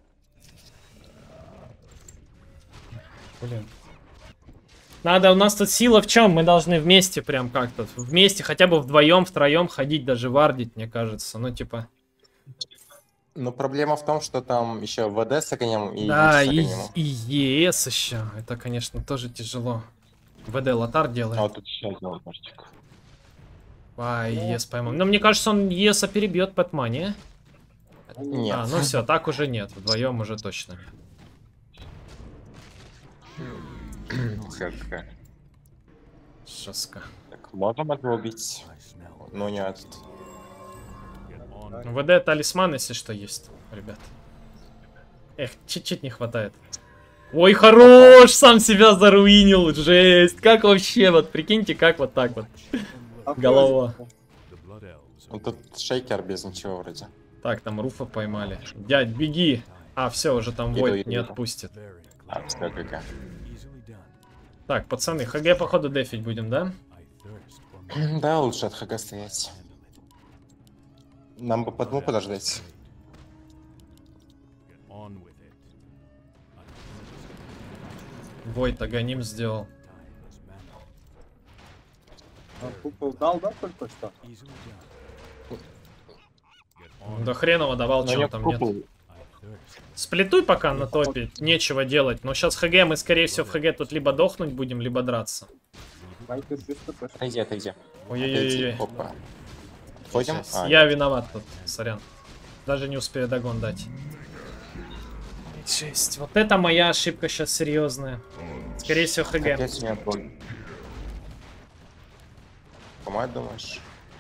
Блин. Надо, у нас тут сила в чем? Мы должны вместе прям как-то. Вместе, хотя бы вдвоем, втроем ходить, даже вардить, мне кажется. Ну, типа... Но проблема в том, что там еще ВД с огнем и Да, с и, огнем. и ЕС еще. Это, конечно, тоже тяжело. ВД Лотар делает. А вот тут еще один мальчик. А, ЕС поймем. Но мне кажется, он ЕСа перебьет Пэтма, не? Нет. А, ну все, так уже нет. Вдвоем уже точно нет. ХГ. Жестко. Так, можем этого убить? Ну нет. ВД талисман, если что, есть, ребят. Эх, чуть-чуть не хватает. Ой, хорош! Сам себя заруинил, жесть! Как вообще, вот прикиньте, как вот так вот. Голова. Ну тут шейкер без ничего вроде. Так, там Руфа поймали. Дядь, беги! А, все, уже там Иду, Войд иду, не иду. отпустит. А, все, ГГ. Так, пацаны, ХГ походу дефить будем, да? Да, лучше от ХГ стоять. Нам бы подму подождать. Войд агоним сделал. А купол дал, да, только что? Да хреново давал, Но чего я там нет. купол. Сплитуй пока на топе, нечего делать. Но сейчас ХГ мы, скорее всего, в ХГ тут либо дохнуть будем, либо драться. Вайпер без ТП. Отойди, отойди. Ой-ой-ой. Опа. Входим? А, Я виноват тут, сорян. Даже не успею догон дать. Жесть. Вот это моя ошибка сейчас серьезная. Скорее всего, ХГ. опять у меня боль. Помать, думаешь?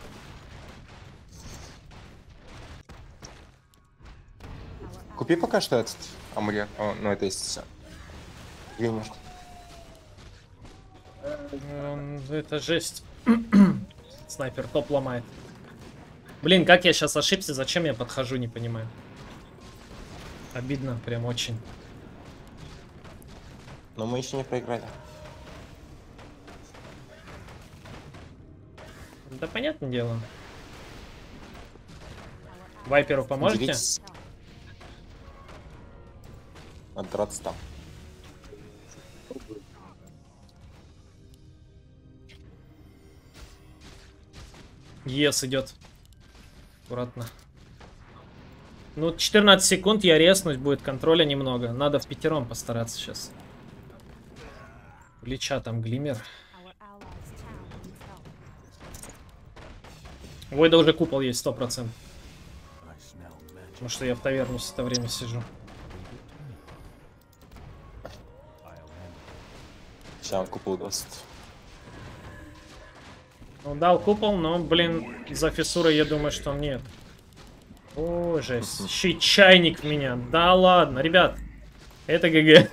Купи пока что этот амулет. О, ну это есть все. Геймер. Эм, Это жесть. Снайпер топ ломает. Блин, как я сейчас ошибся, зачем я подхожу, не понимаю. Обидно, прям очень. Но мы еще не проиграли. Да понятное дело. Вайперу поможете? Делитесь. Надо драться там. Ес идет. Аккуратно. Ну, четырнадцать секунд я резнусь, будет контроля немного. Надо в пятером постараться сейчас. Лича там глиммер. Войда уже купол есть, сто процентов. Потому что я в таверне все это время сижу. Сейчас он купол даст. Ну, дал купол, но, блин, за фиссурой я думаю, что нет. О, жесть. Еще и чайник в меня. Да ладно, ребят. Это ГГ.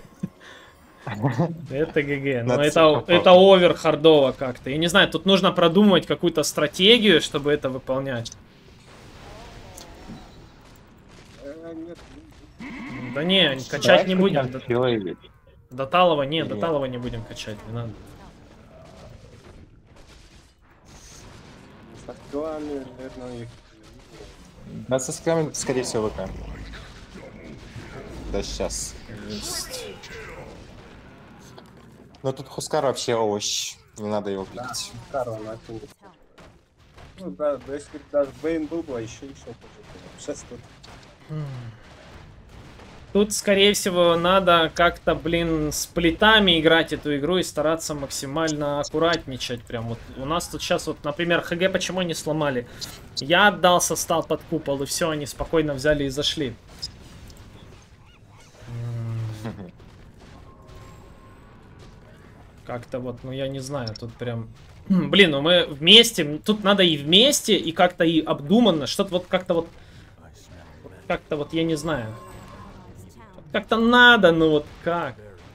Это ГГ. Но это, это овер хардово как-то. Я не знаю, тут нужно продумывать какую-то стратегию, чтобы это выполнять. Э, нет. Да не, качать не будем. До, До... до Талова не, до Талова не будем качать, не надо. С актуальными, наверное, их... Да, со сками, скорее всего, ВК. Да, сейчас. Но тут Хускар вообще овощ. Не надо его пить. Карла на ту. Ну да, да, если бы даже Бейн был бы, а еще еще хуже. Сейчас тут... Тут, скорее всего, надо как-то, блин, с плитами играть эту игру и стараться максимально аккуратничать. Прям вот у нас тут сейчас вот, например, ХГ почему не сломали? Я отдался, стал под купол, и все, они спокойно взяли и зашли. Как-то вот, ну я не знаю, тут прям... Блин, ну мы вместе, тут надо и вместе, и как-то и обдуманно, что-то вот как-то вот... Как-то вот, я не знаю. Как-то надо, ну вот как?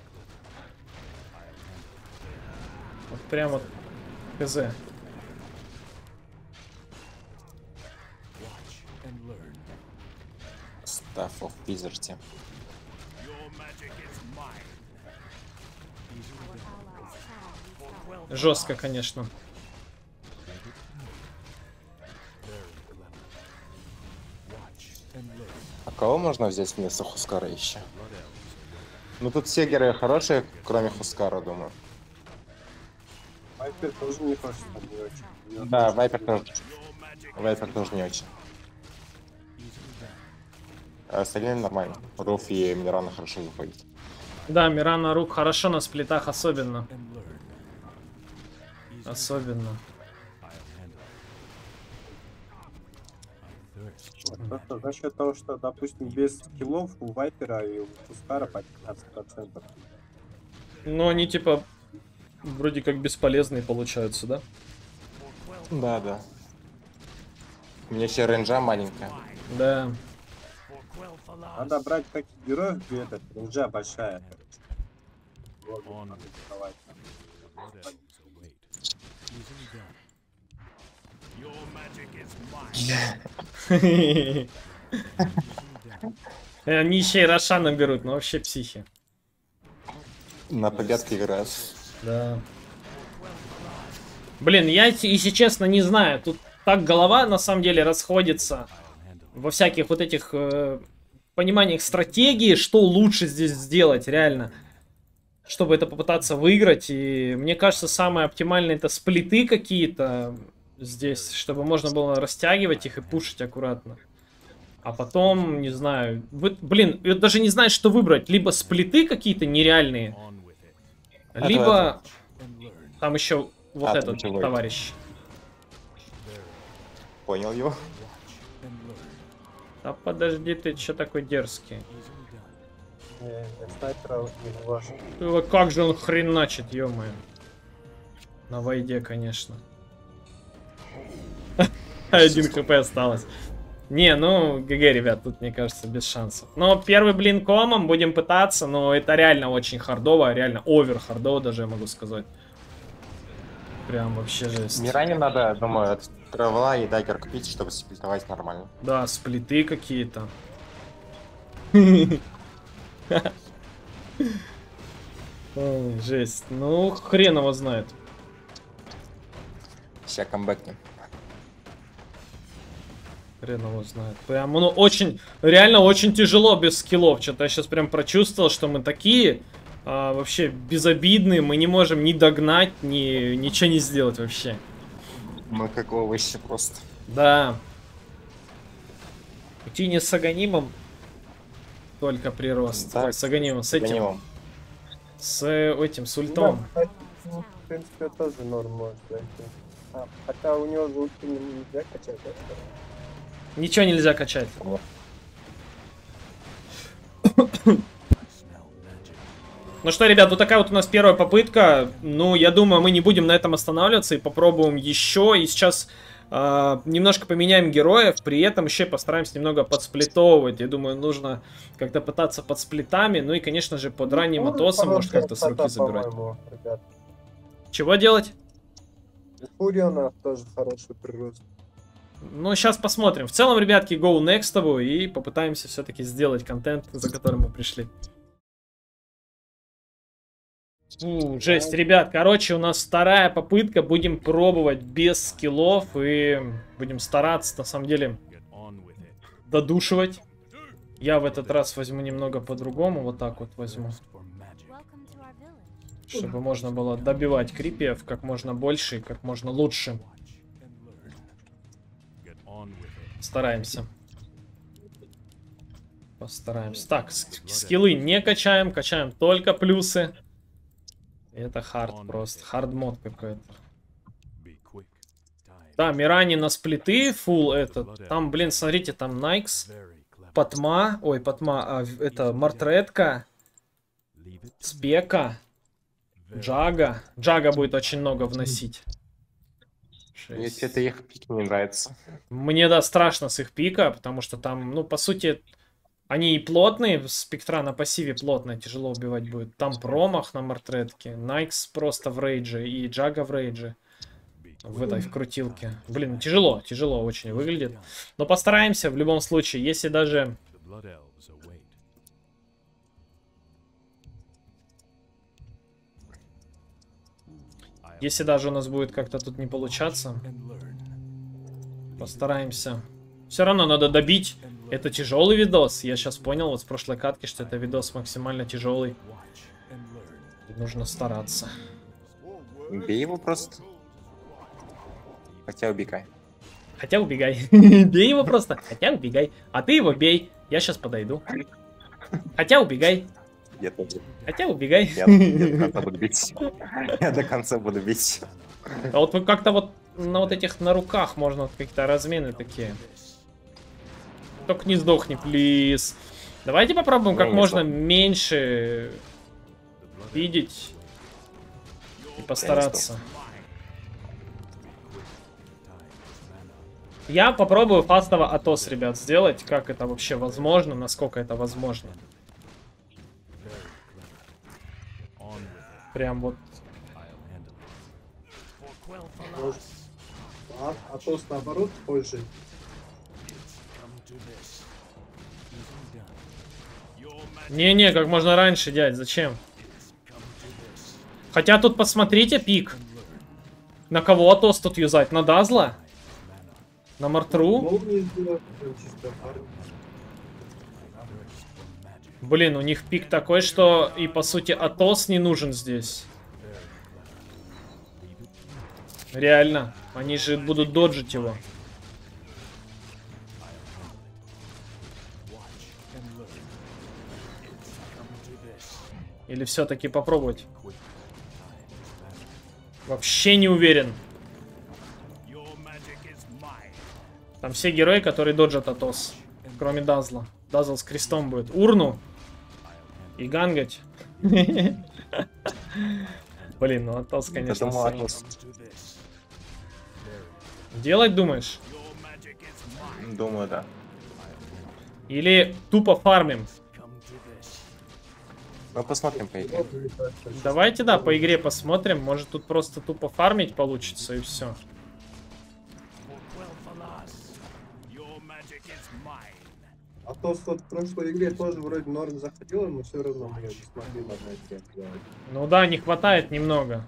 Вот прям вот хз. Staff of Wizard. Жестко, конечно. А кого можно взять вместо Хускара еще? Ну тут все герои хорошие, кроме Хускара, думаю. Вайпер тоже не хочет там не очень. Да, Вайпер тоже. Вайпер тоже не очень. А остальные нормально. Руф и Мирана хорошо выходит. Да, Мирана рук хорошо на сплитах особенно. Особенно. Просто за счет того, что, допустим, без скиллов у Вайпера и у Хускара по пятнадцать процентов. Ну, они типа вроде как бесполезные получаются, да? Да, да. У меня еще рейнджа маленькая. Да. Надо брать таких героев, где этот рейнджа большая. Вот, надо рисковать. Они еще и Рошана берут, ну вообще психи. На победке играют. Да. Блин, я, если честно, не знаю. Тут так голова, на самом деле, расходится во всяких вот этих э, пониманиях стратегии, что лучше здесь сделать, реально. Чтобы это попытаться выиграть. И мне кажется, самое оптимальное это сплиты какие-то здесь, чтобы можно было растягивать их и пушить аккуратно. А потом, не знаю, вы, блин, я даже не знаю, что выбрать. Либо сплиты какие-то нереальные, Это, либо там еще вот А, этот там товарищ. Понял его. Да подожди, ты что такой дерзкий? Не, я снайпера не ваш. Э, Как же он хреначит, ё-моё. На войде, конечно. Один хп осталось. Не, ну, ГГ, ребят, тут, мне кажется, без шансов. Но первый блин комом будем пытаться, но это реально очень хардово, реально овер хардово даже, я могу сказать. Прям вообще жесть. Миране надо, думаю, травла и дагер купить, чтобы сплитовать нормально. Да, сплиты какие-то. Ой, жесть. Ну, хрен его знает. Сейчас камбэкнем. Хрен его знает. Прям, ну, очень, реально очень тяжело без скиллов. Что-то я сейчас прям прочувствовал, что мы такие а, вообще безобидные. Мы не можем ни догнать, ни ничего не сделать вообще. Мы как овощи просто. Да. Пути не с Аганимом, только прирост. Да, Ой, с Аганимом, с с этим. Аганимом. С этим, с ультом. Да, ну, в принципе, тоже норм может зайти. А, хотя у него же ульти нельзя качать, да? Ничего нельзя качать. Ну что, ребят, вот такая вот у нас первая попытка. Ну, я думаю, мы не будем на этом останавливаться и попробуем еще. И сейчас э, немножко поменяем героев. При этом еще и постараемся немного подсплитовывать. Я думаю, нужно как-то пытаться под сплитами. Ну и, конечно же, под ранним атосом может как-то с руки забирать. Чего делать? Фуриона тоже хороший прирост. Ну, сейчас посмотрим. В целом, ребятки, go next и попытаемся все-таки сделать контент, за которым мы пришли. Фу, жесть, ребят. Короче, у нас вторая попытка. Будем пробовать без скиллов и будем стараться, на самом деле, додушивать. Я в этот раз возьму немного по-другому. Вот так вот возьму. Чтобы можно было добивать крипиев как можно больше и как можно лучше. Стараемся. Постараемся. Так, скиллы не качаем, качаем только плюсы. Это хард просто, хард мод какой-то. Да, Мирани на сплиты, фул этот. Там, блин, смотрите, там Найкс, Патма, ой, Патма, а, это Мартретка, Спека, Джага. Джага будет очень много вносить. Если это их пик не нравится. Мне, да, страшно с их пика, потому что там, ну, по сути, они и плотные, спектра на пассиве плотная, тяжело убивать будет. Там промах на Мартретке, Найкс просто в рейдже и Джага в рейдже. В этой, в крутилке. Блин, тяжело, тяжело очень выглядит. Но постараемся в любом случае, если даже... Если даже у нас будет как-то тут не получаться, постараемся. Все равно надо добить. Это тяжелый видос. Я сейчас понял вот с прошлой катки, что это видос максимально тяжелый. И нужно стараться. Бей его просто. Хотя убегай. Хотя убегай. Бей его просто. Хотя убегай. А ты его бей. Я сейчас подойду. Хотя убегай. Я тоже. Хотя убегай. Я, я до конца буду бить. Я до конца буду бить. А вот как-то вот на вот этих на руках можно вот какие-то размены такие. Только не сдохни, плиз. Давайте попробуем как Не, не можно сдохну. меньше видеть и постараться. Я попробую фастово атос, ребят, сделать. Как это вообще возможно, насколько это возможно. Прям вот. А, а то наоборот позже. Не-не, как можно раньше, дядь, зачем? Хотя тут посмотрите пик. На кого атос тут юзать? На Дазла? На Мартру? Молнии сделать, чисто парень. Блин, у них пик такой, что и по сути атос не нужен здесь. Реально. Они же будут доджить его. Или все-таки попробовать? Вообще не уверен. Там все герои, которые доджат Атос. Кроме Дазла. Дазл с крестом будет. Урну. И гангать. Блин, ну Атос, конечно, сильный. Делать, думаешь? Думаю, да. Или тупо фармим? Ну, посмотрим по игре. Давайте, да, по игре посмотрим. Может, тут просто тупо фармить получится, и все. А то, что в прошлой игре тоже вроде норм заходило, но все равно мы не смогли в одной игре сделать. Ну да, не хватает немного.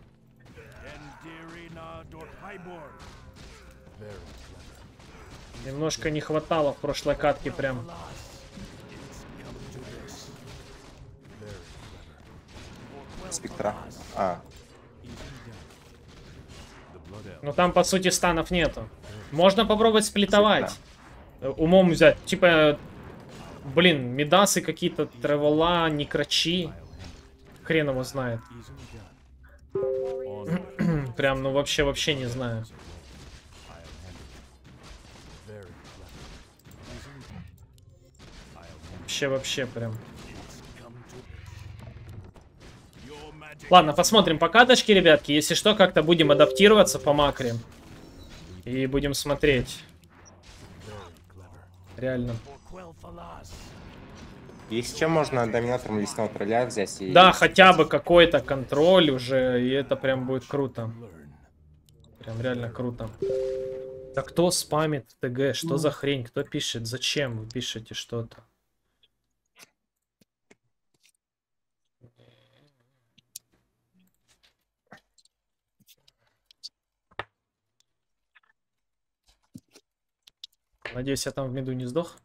Немножко не хватало в прошлой катке прям. Спектра. А. Ну там, по сути, станов нету. Можно попробовать сплитовать. Спектра. Умом взять. Типа, блин, медасы какие-то, тревела, некрачи. Хрен его знает. Прям, ну вообще, вообще не знаю. Вообще, вообще прям. Ладно, посмотрим по каточке, ребятки. Если что, как-то будем адаптироваться по макре. И будем смотреть. Реально. И с чем можно доминатором лесного тролля взять? И... Да, хотя бы какой-то контроль уже. И это прям будет круто. Прям реально круто. Да кто спамит ТГ? Что за хрень? Кто пишет? Зачем вы пишете что-то? Надеюсь, я там в миду не сдох.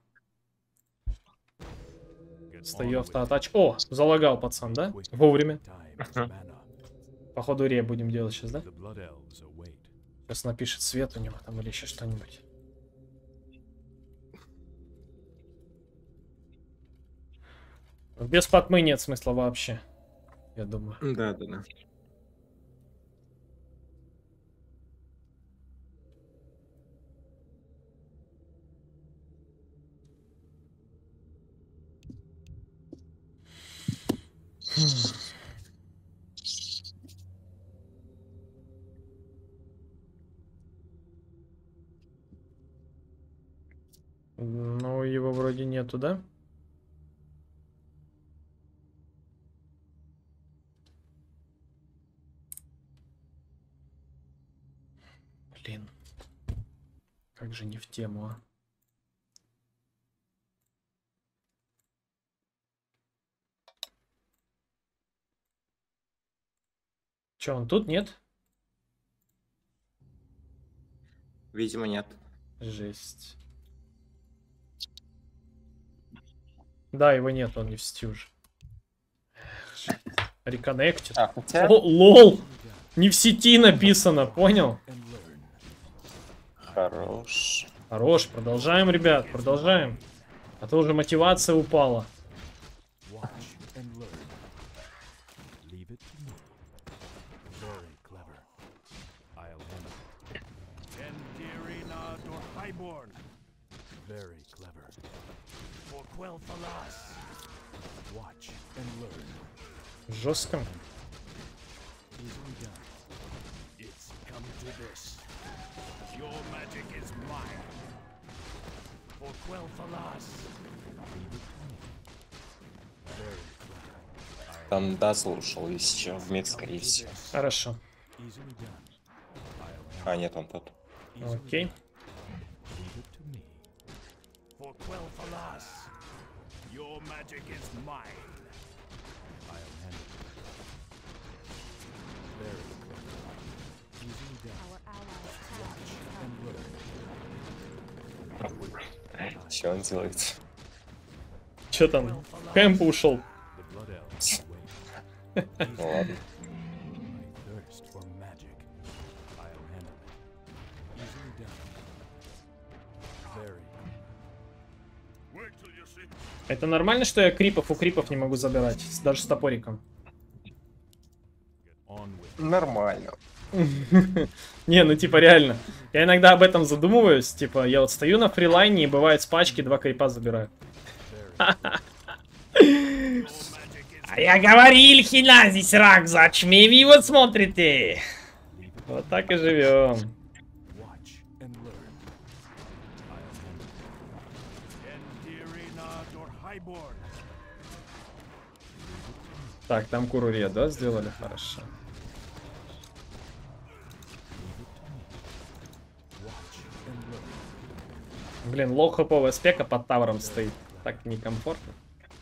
Стою автоатач. О, залагал пацан, да? Вовремя. Походу ре будем делать сейчас, да? Сейчас напишет свет у него там или еще что-нибудь. Без потмы нет смысла вообще. Я думаю. Да, да, да. Ну, его вроде нету, да? Блин. Как же не в тему, а? Че, он тут, нет? Видимо, нет. Жесть. Да, его нет, он не в сети уже. Реконнектит. А, хотя... О, лол! Не в сети написано, понял? Хорош. Хорош, продолжаем, ребят, продолжаем. А то уже мотивация упала. Жестко. Там да, слушал, еще в мид, скорее всего. Хорошо. А, нет, он тот. Окей. Что он делает? Че там? Кэмп ушел. Ну ладно. Это нормально, что я крипов у крипов не могу забирать? Даже с топориком. Нормально. Не, ну типа реально. Я иногда об этом задумываюсь. Типа, я вот стою на фрилайне и бывает с пачки два крипа забираю. А я говорил, хина, здесь рак, зачем вы его смотрите? Вот так и живем. Так, там Куруре, да, сделали? Хорошо. Блин, лоу хэповая спека под тавером стоит. Так некомфортно.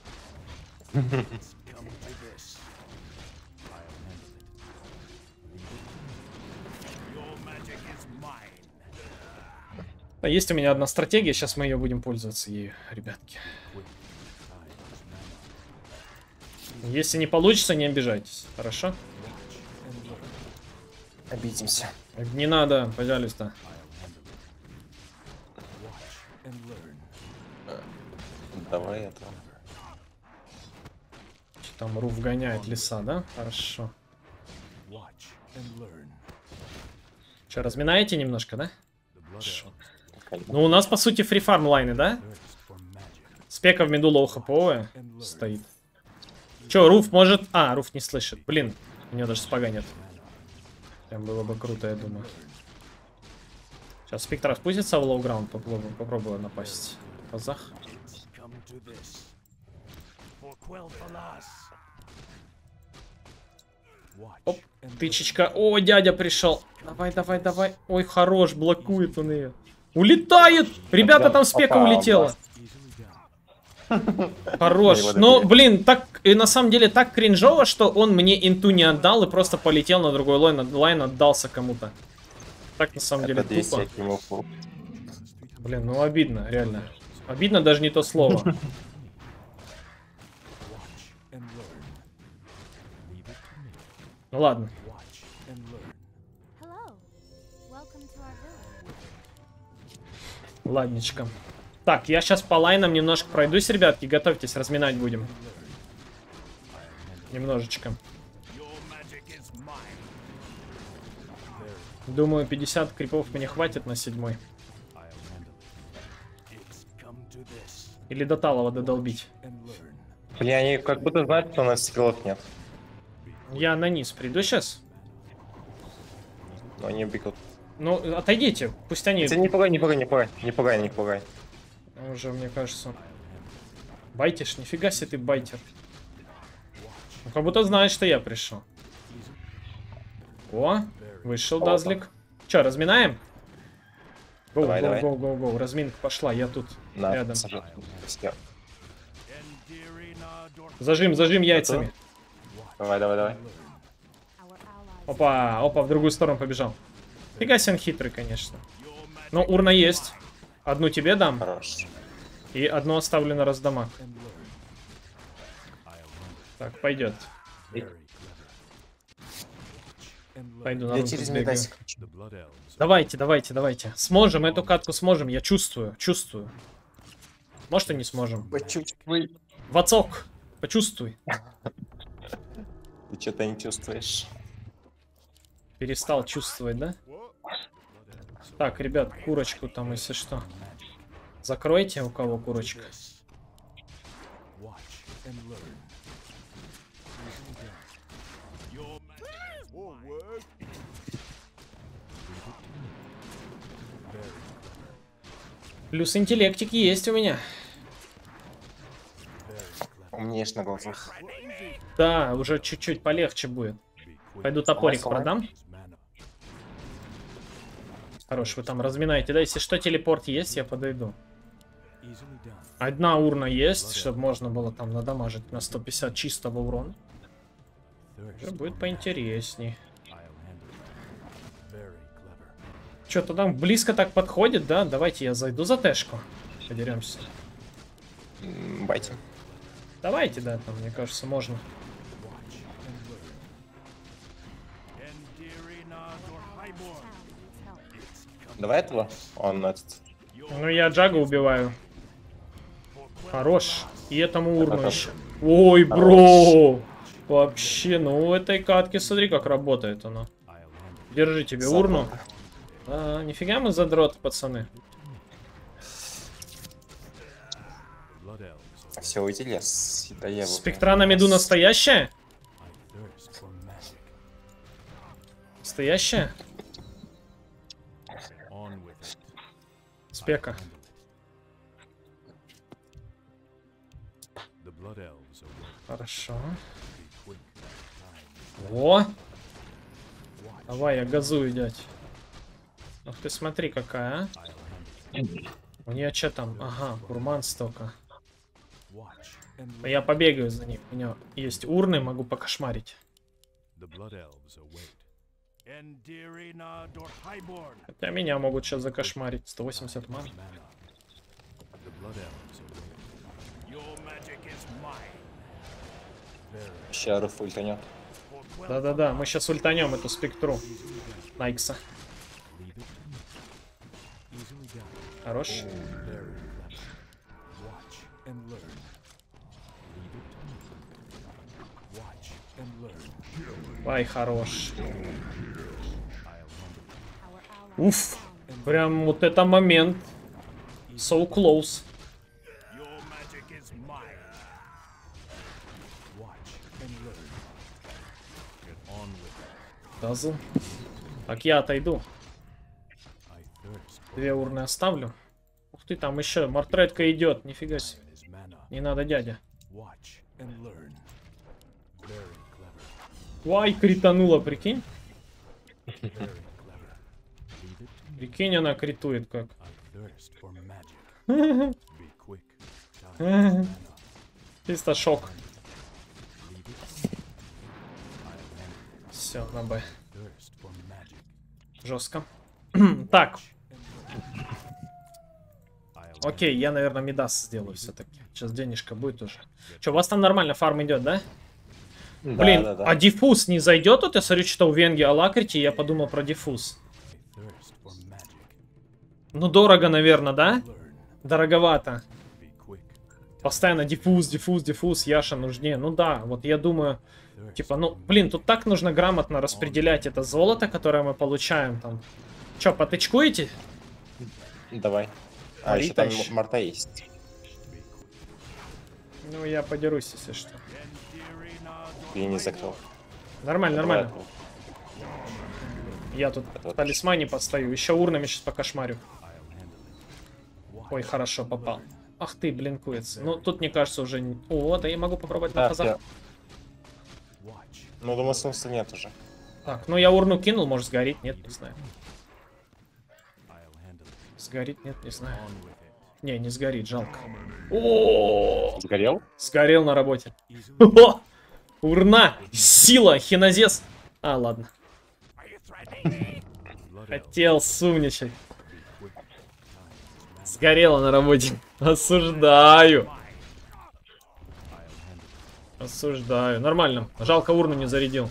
Есть у меня одна стратегия, сейчас мы ее будем пользоваться ею, ребятки. Если не получится, не обижайтесь, хорошо? Обидимся. Не надо, пожалуйста. Давай это. Там Руф гоняет леса, да? Хорошо. Че, разминаете немножко, да? Хорошо. Ну, у нас, по сути, фрифарм лайны, да? Спека в миду лоу хэповая стоит. Че, Руф может... А, Руф не слышит. Блин, у него даже спага нет. Прям было бы круто, я думаю. Сейчас Спектр спустится в лоу-граунд, попробую, попробую напасть. Казах. Оп, тычечка. О, дядя пришел. Давай, давай, давай. Ой, хорош, блокует он ее. Улетает! Ребята, там спека улетела. Хорош. Но, блин, так и на самом деле так кринжово, что он мне инту не отдал и просто полетел на другой лайн, лайн отдался кому-то. Так на самом деле тупо. Блин, ну обидно, реально. Обидно даже не то слово. Ну ладно. Ладничко. Так, я сейчас по лайнам немножко пройдусь, ребятки. Готовьтесь, разминать будем. Немножечко. Думаю, пятьдесят крипов мне хватит на седьмой. Или до Талова додолбить. Бля, они как будто знают, что у нас скиллов нет. Я на низ приду сейчас. Но они бегут. Ну, отойдите, пусть они... Хотя не пугай, не пугай, не пугай, не пугай, не пугай. Уже, мне кажется. Байтишь, нифига себе ты байтер. Ну, как будто знает, что я пришел. О, вышел Дазлик. Че, разминаем? Гоу, давай, гоу, давай. гоу, гоу, гоу. Разминка пошла, я тут На, рядом. сажу. Зажим, зажим яйцами. Давай, давай, давай. Опа, опа, в другую сторону побежал. Фига себе он хитрый, конечно. Но урна есть. Одну тебе дам. Хорош. И одну оставлю на раздамаг. Так, пойдет. Пойду на Я руку через сбегаю. медасик. Давайте, давайте, давайте. Сможем, эту катку сможем, я чувствую, чувствую. Может и не сможем. Почувствуй. Вацок, почувствуй. Ты что-то не чувствуешь. Перестал чувствовать, да? Так, ребят, курочку там, если что. Закройте, у кого курочка. Плюс интеллектик есть у меня. Умнеешь на глазах. Да, уже чуть-чуть полегче будет. Пойду топорик Давай, продам. Хорош, вы там разминаете, да? Если что, телепорт есть, я подойду. Одна урна есть, чтобы можно было там надамажить на сто пятьдесят чистого урона. Уже будет поинтересней. Что-то там близко так подходит, да? Давайте я зайду за тэшку. Подеремся. Байте. Давайте, да, там, мне кажется, можно. Давай этого. Он этот. Ну, я Джага убиваю. Хорош. И этому урну еще. Ой, бро! Вообще, ну в этой катке смотри, как работает оно. Держи тебе урну. А, нифига мы задрот, пацаны. Все, уйди лес. Да я Спектра на меду настоящая? Настоящая? Спека. Хорошо. О! Давай, я газую, дядь. Ах ты смотри, какая, а. У нее что там? Ага, гурман столько. Я побегаю за ним. У меня есть урны, могу покошмарить. Хотя меня могут сейчас закошмарить. сто восемьдесят ман. Сейчас ультанет. Да-да-да, мы сейчас ультанем эту спектру. Найкса. Хорош. Ай, хорош. Уф. Прям вот это момент. So close. Дазл. Так, я отойду. Две урны оставлю. Ух ты, там еще мортретка идет. Нифига себе. Не надо, дядя. Вай, кританула, прикинь. Прикинь, она критует как. Чисто шок. Все, на Б. Жестко. Так. Окей, я, наверное, мидас сделаю все-таки. Сейчас денежка будет уже. Че, у вас там нормально фарм идет, да? Да, Блин, да, да. а диффуз не зайдет? Вот я смотрю, что у Венги алакрите, я подумал про диффуз. Ну, дорого, наверное, да? Дороговато. Постоянно диффуз, диффуз, диффуз, Яша нужнее. Ну да, вот я думаю, типа, ну, блин, тут так нужно грамотно распределять это золото, которое мы получаем там. Че, потычкуете? Давай. А, Марита еще там еще. Марта есть. Ну, я подерусь, если что. Я не закрыл. Нормально, нормально. Давай, Я тут в талисмане постою. Еще урнами сейчас покошмарю. Ой, хорошо, попал. Ах ты, блинкуется. Ну, тут, мне кажется, уже... не- О, да я могу попробовать на Да, фазах. я- Ну, думаю, смысла нет уже. Так, ну я урну кинул, может сгорит, нет, не знаю. Сгорит, нет, не знаю. Не, не сгорит, жалко. О, Сгорел? сгорел на работе. О, урна, сила, хинозес. А, ладно. Хотел сумничать. Сгорела на работе. Осуждаю. Осуждаю. Нормально. Жалко, урну не зарядил.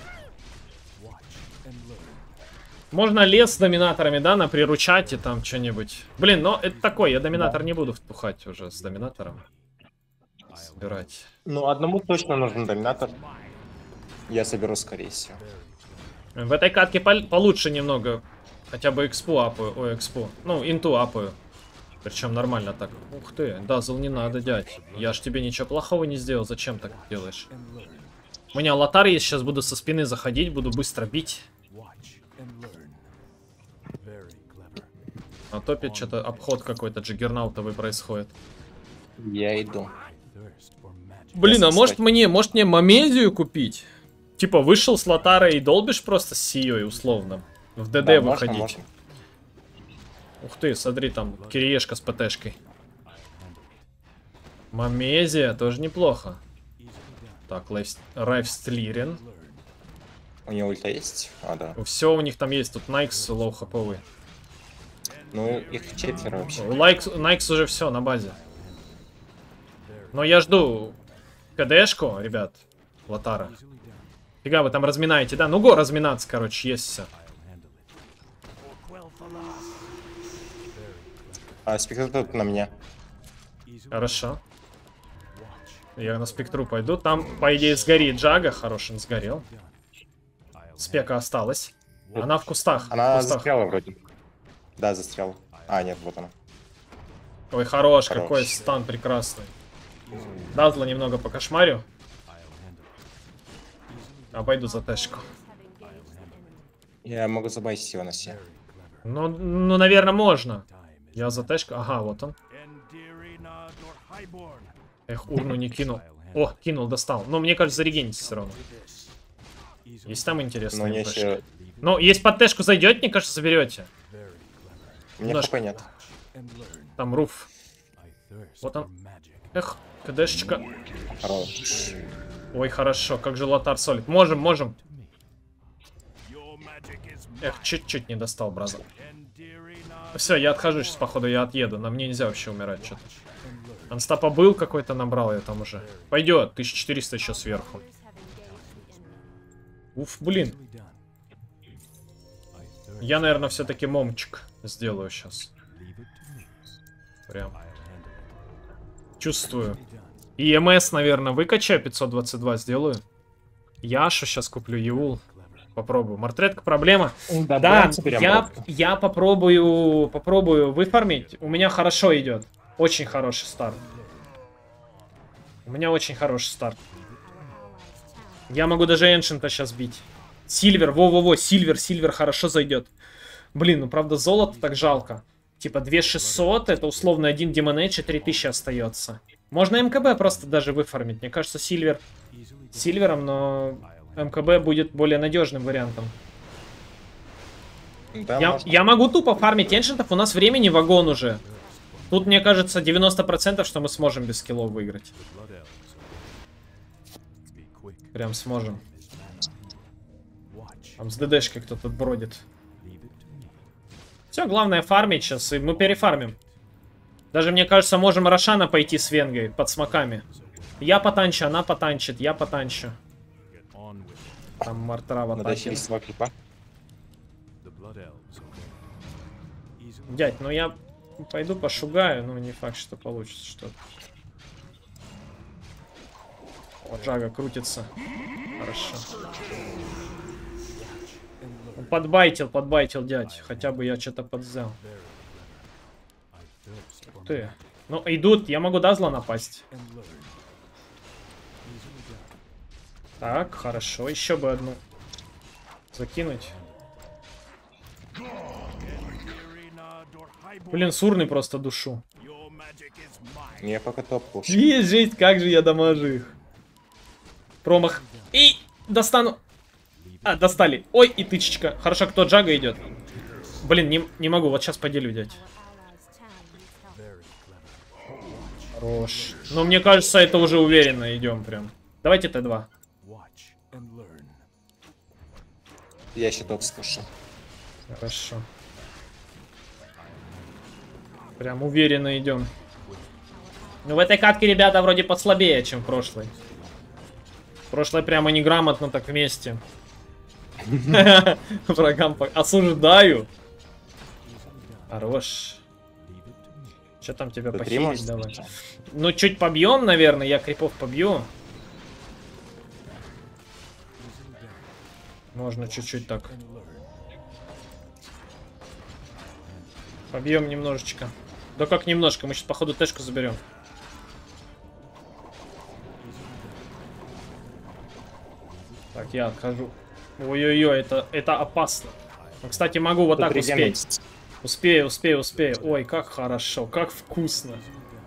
Можно лес с доминаторами, да, на приручате там что-нибудь. Блин, но это такой, я доминатор не буду втухать уже с доминатором. Собирать. Ну, одному точно нужен доминатор. Я соберу, скорее всего. В этой катке пол получше немного. Хотя бы экспу апаю. Ой, экспу. Ну, инту апаю. Причем нормально так. Ух ты, дазл не надо, дядь. Я ж тебе ничего плохого не сделал. Зачем так делаешь? У меня лотар есть, сейчас буду со спины заходить, буду быстро бить. На топе что-то обход какой-то джиггернаутовый происходит. Я иду. Блин, а Если может стать- мне, может мне Мамезию купить? Типа вышел с лотара и долбишь просто с Сией условно. В ДД Да, можно, выходить. можно. Ух ты, смотри, там кириешка с ПТшкой. Мамезия, тоже неплохо. Так, Райфстлирен. У него ульта есть? А, да. Все у них там есть, тут Найкс лоу-хаповый. Ну, их четверо вообще. Лайкс, Найкс уже все на базе. Но я жду КДшку, ребят, лотара. Фига, вы там разминаете, да? Ну го разминаться, короче, есть все. А, спектр тут на меня. Хорошо. Я на спектру пойду. Там, по идее, сгорит Джага. Хороший, он сгорел. Спека осталась. Она в кустах. Она в кустах. застряла вроде. Да, застряла. А, нет, вот она. Ой, хорош, Хорош. какой стан прекрасный. Дазла немного по кошмарю. Обойду за тэшку. Я могу забайтить его на все. Ну, ну, наверное, можно. Я за тэшку. Ага, вот он. Эх, урну не кинул. О, кинул, достал. Но мне кажется, зарегенится все равно. Есть там интересные Но не тэшки. еще... Ну, если под тэшку зайдете, мне кажется, заберете. У меня Немножко. хп нет. Там руф. Вот он. Эх, КДшечка. Хорош. Ой, хорошо. Как же Лотар солит. Можем, можем. Эх, чуть-чуть не достал, бразер. Все, я отхожу сейчас, походу, я отъеду. На мне нельзя вообще умирать что-то. Анстапа был какой-то, набрал я там уже. Пойдет, тысяча четыреста еще сверху. Уф, блин. Я, наверное, все-таки момчик сделаю сейчас. Прям. Чувствую. И МС, наверное, выкачаю, пятьсот двадцать два сделаю. Яшу сейчас куплю, Еул. Попробую. Мартретка проблема. Да, Да, прям я, я попробую, попробую выфармить. У меня хорошо идет. Очень хороший старт. У меня очень хороший старт. Я могу даже Эншента сейчас бить. Сильвер, во-во-во, Сильвер, Сильвер хорошо зайдет. Блин, ну правда золото так жалко. Типа две тысячи шестьсот, это условно один демонэдж и три тысячи остается. Можно МКБ просто даже выфармить. Мне кажется, Сильвер Сильвером, но МКБ будет более надежным вариантом. Да, Я, я могу тупо фармить эншентов, у нас времени вагон уже. Тут, мне кажется, девяносто процентов, что мы сможем без скиллов выиграть. Прям сможем. Там с ДДшкой кто-то бродит. Все, главное фармить сейчас, и мы перефармим. Даже, мне кажется, можем Рошана пойти с Венгой под смоками. Я потанчу, она потанчит, я потанчу. Там Мартра в Надо атаке. еще два клипа. Дядь, ну я пойду пошугаю, но не факт, что получится что-то. Вот Джага крутится. Хорошо. Подбайтил, подбайтил дядь. Хотя бы я что-то подзял. Ух ты. Ну, идут, я могу Дазла напасть. Так, хорошо. Еще бы одну закинуть. Блин, сурный просто душу. Я пока топ пушу. Есть жесть, как же я дамажу их. Промах. И достану. А, достали. Ой, и тычечка. Хорошо, кто Джага идет. Блин, не, не могу. Вот сейчас поделю, дядь. Хорош. Но мне кажется, это уже уверенно идем прям. Давайте Т два. Я еще топ спушу. Хорошо. Прям уверенно идем. Ну, в этой катке, ребята, вроде послабее, чем в прошлой. В прошлой прямо неграмотно так вместе. Врагам осуждаю. Хорош. Что там тебя похилить? Давай. Ну, чуть побьем, наверное. Я крипов побью. Можно чуть-чуть так. Побьем немножечко. Да как немножко, мы сейчас походу тэшку заберем. Так, я отхожу. Ой-ой-ой, это, это опасно. Ну, кстати, могу вот так успеть. Успею, успею, успею. Ой, как хорошо, как вкусно.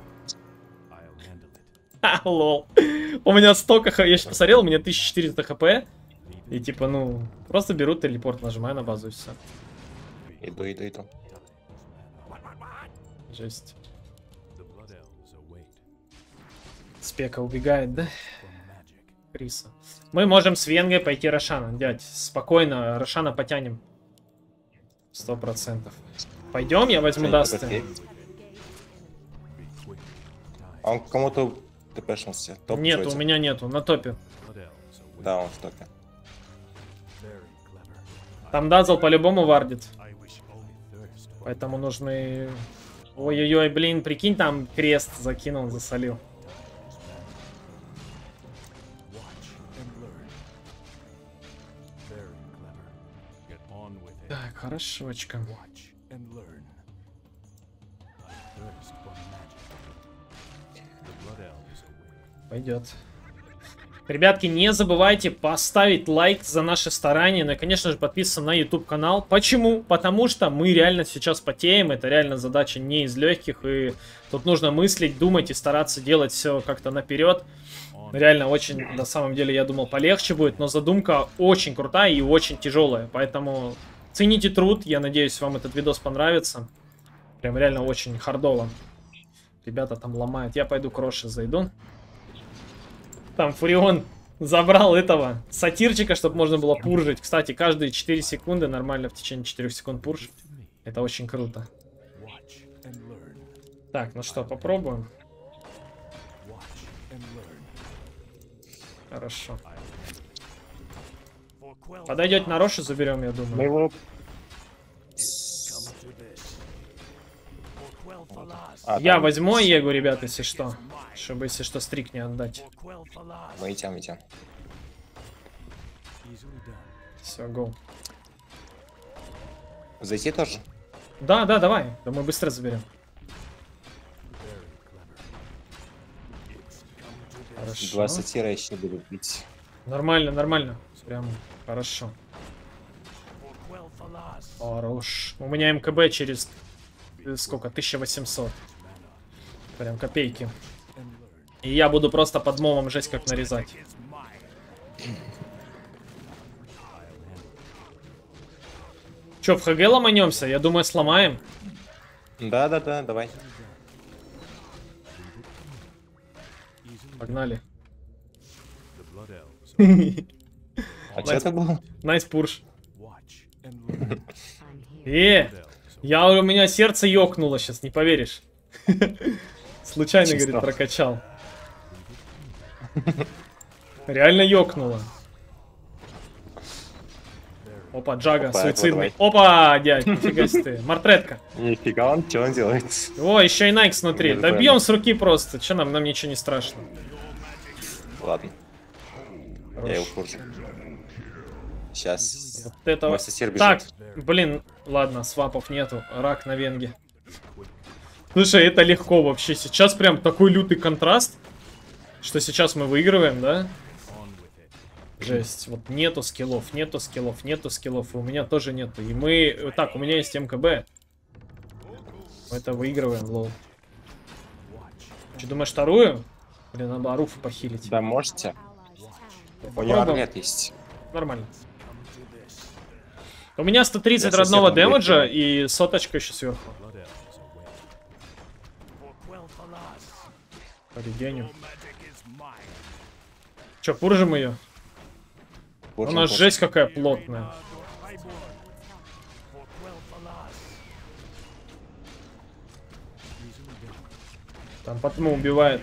Ха, лол. У меня столько хп. Я сейчас посмотрел, у меня тысяча четыреста хп. И типа, ну, просто беру телепорт, нажимаю на базу и все. Иду, иду, иду. Жесть. Спека убегает, да? Криса. Мы можем с Венгой пойти Рошана, дядь. Спокойно, Рошана потянем. Сто процентов. Пойдем, я возьму Дасты. А он кому-то тпшнулся. Нет, у меня нету, на топе. Да, он в топе. Там Дазл по-любому вардит. Поэтому нужны... Ой-ой-ой, блин, прикинь, там крест закинул, засолил. Так, хорошочка. Пойдет. Ребятки, не забывайте поставить лайк за наши старания. Ну и, конечно же, подписываться на YouTube канал. Почему? Потому что мы реально сейчас потеем. Это реально задача не из легких. И тут нужно мыслить, думать и стараться делать все как-то наперед. Реально очень, на самом деле, я думал, полегче будет. Но задумка очень крутая и очень тяжелая. Поэтому цените труд. Я надеюсь, вам этот видос понравится. Прям реально очень хардово. Ребята там ломают. Я пойду к Роше зайду. Там Фурион забрал этого сатирчика, чтобы можно было пуржить. Кстати, каждые четыре секунды нормально в течение четырёх секунд пуржить. Это очень круто. Так, ну что, попробуем. Хорошо. Подойдете на Рошу, заберем, я думаю. Мы его... А, Я там... возьму Егу, ребят, если что. Чтобы, если что, стрик не отдать. Мы идем, идем. Все, гоу. Зайти тоже? Да, да, давай. Да мы быстро заберем. Хорошо. Два сатира еще буду бить. Нормально, нормально. Прям хорошо. Хорош. У меня МКБ через сколько? тысяча восемьсот. Прям копейки. И я буду просто под мовом жесть как нарезать. Че, в ХГ ломанемся? Я думаю, сломаем. Да-да-да, давай. Погнали. А что это было? Найс пурш. Э, я, у меня сердце ёкнуло сейчас, не поверишь. Случайно, говорит, прокачал. Реально ёкнуло. Опа, Джага, Опа, суицидный. Опа, дядь, нифига себе. Мартретка. Нифига он, что он делает? О, еще и Найкс внутри. Не Да знаю. бьем с руки просто. Че нам, нам ничего не страшно. Ладно, Хорош. я его куржу. Сейчас. Вот это... Мой сосед Так, бежит. блин, ладно, свапов нету. Рак на венге. Слушай, это легко вообще. Сейчас прям такой лютый контраст, что сейчас мы выигрываем, да? Жесть. Вот нету скиллов, нету скиллов, нету скиллов. И у меня тоже нету. И мы... Так, у меня есть МКБ. Мы это выигрываем, лол. Че, думаешь, вторую? Блин, надо Аруфу похилить. Да, можете. У него Попробуем. армлет есть. Нормально. У меня сто тридцать Я родного совсем дэмэджа облетел. и соточка еще сверху. По регеню. Че, пуржим ее? Куржим, Она куржим. жесть какая плотная. Там потом убивает.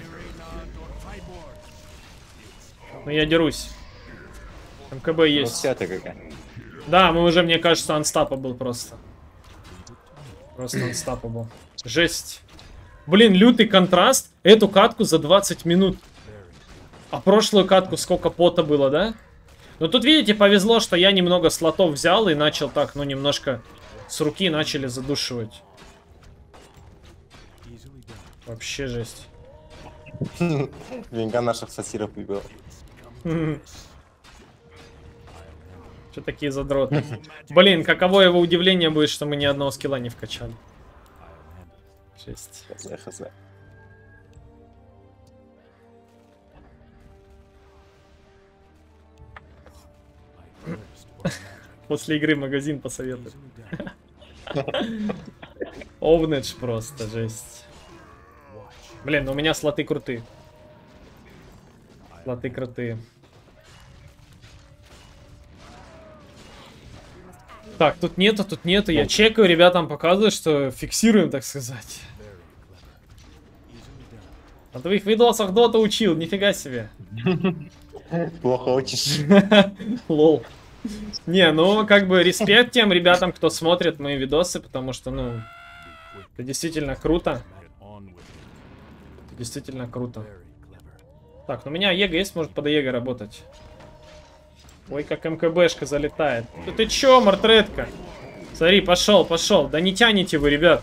Но я дерусь. МКБ Ну, есть. вся ты какая. Да, мы уже, мне кажется, unstoppable просто. Просто unstoppable. Жесть. Блин, лютый контраст. Эту катку за двадцать минут. А прошлую катку сколько пота было, да? Ну тут, видите, повезло, что я немного слотов взял и начал так, ну, немножко с руки начали задушивать. Вообще жесть. Венга наших сатиров убил. Что такие задроты? Блин, каково его удивление будет, что мы ни одного скилла не вкачали. Жесть. Хз, хз. После игры магазин посоветую. Овнедж просто, жесть. Блин, ну у меня слоты крутые. Слоты крутые. Так, тут нету, тут нету. Я чекаю, ребятам показываю, что фиксируем, так сказать. На твоих видосах Дота учил, нифига себе. Плохо учишь. Лол. Не, ну, как бы, респект тем ребятам, кто смотрит мои видосы, потому что, ну, это действительно круто. Это действительно круто. Так, ну у меня Его есть, может под Его работать. Ой, как МКБшка залетает. Да ты чё, Мортредка? Смотри, пошел, пошел. Да не тянете вы, ребят.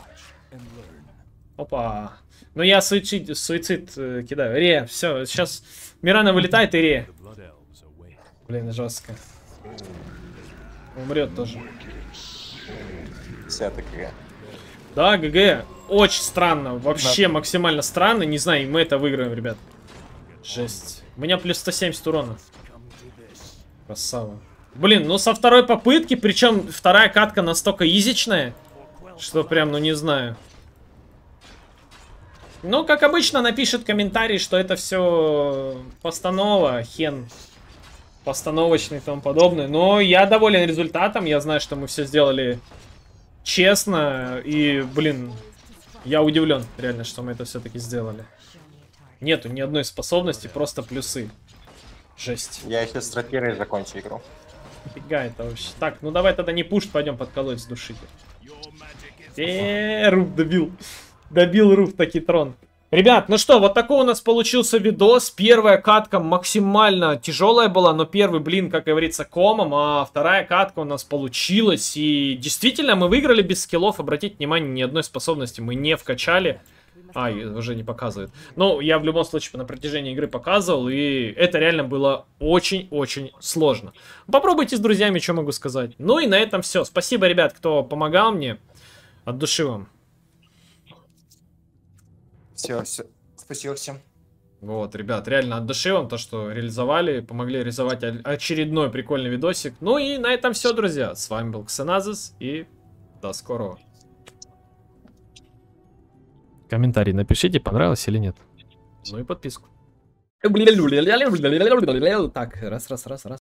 Опа. Ну я суицид, суицид э, кидаю. Ре, все, сейчас Мирана вылетает и Ре. Блин, жестко. Умрет тоже. Все это ГГ. Да, ГГ. Очень странно. Вообще да. Максимально странно. Не знаю, мы это выиграем, ребят. Жесть. У меня плюс сто семьдесят урона. Красава. Блин, ну со второй попытки, причем вторая катка настолько изичная, что прям, ну не знаю. Ну, как обычно, напишет комментарий, что это все постанова, хен. Постановочный и тому подобное. Но я доволен результатом. Я знаю, что мы все сделали честно. И, блин, я удивлен, реально, что мы это все-таки сделали. Нету ни одной способности, просто плюсы. Жесть. Я еще с рапирой закончу игру. Фига это вообще. Так, ну давай тогда не пушт, пойдем подколоть с души. Эээ, Руф добил. Добил Руф таки трон. Ребят, ну что, вот такой у нас получился видос. Первая катка максимально тяжелая была, но первый блин, как говорится, комом, а вторая катка у нас получилась. И действительно, мы выиграли без скиллов. Обратите внимание, ни одной способности мы не вкачали. А, уже не показывает. Ну, я в любом случае на протяжении игры показывал, и это реально было очень-очень сложно. Попробуйте с друзьями, что могу сказать. Ну и на этом все. Спасибо, ребят, кто помогал мне. От души вам. Все, все. Спасибо всем. Вот, ребят, реально от души вам то, что реализовали, помогли реализовать очередной прикольный видосик. Ну и на этом все, друзья. С вами был Ксеназис, и до скорого. Комментарий напишите, понравилось или нет. Ну и подписку. Так, раз, раз, раз, раз.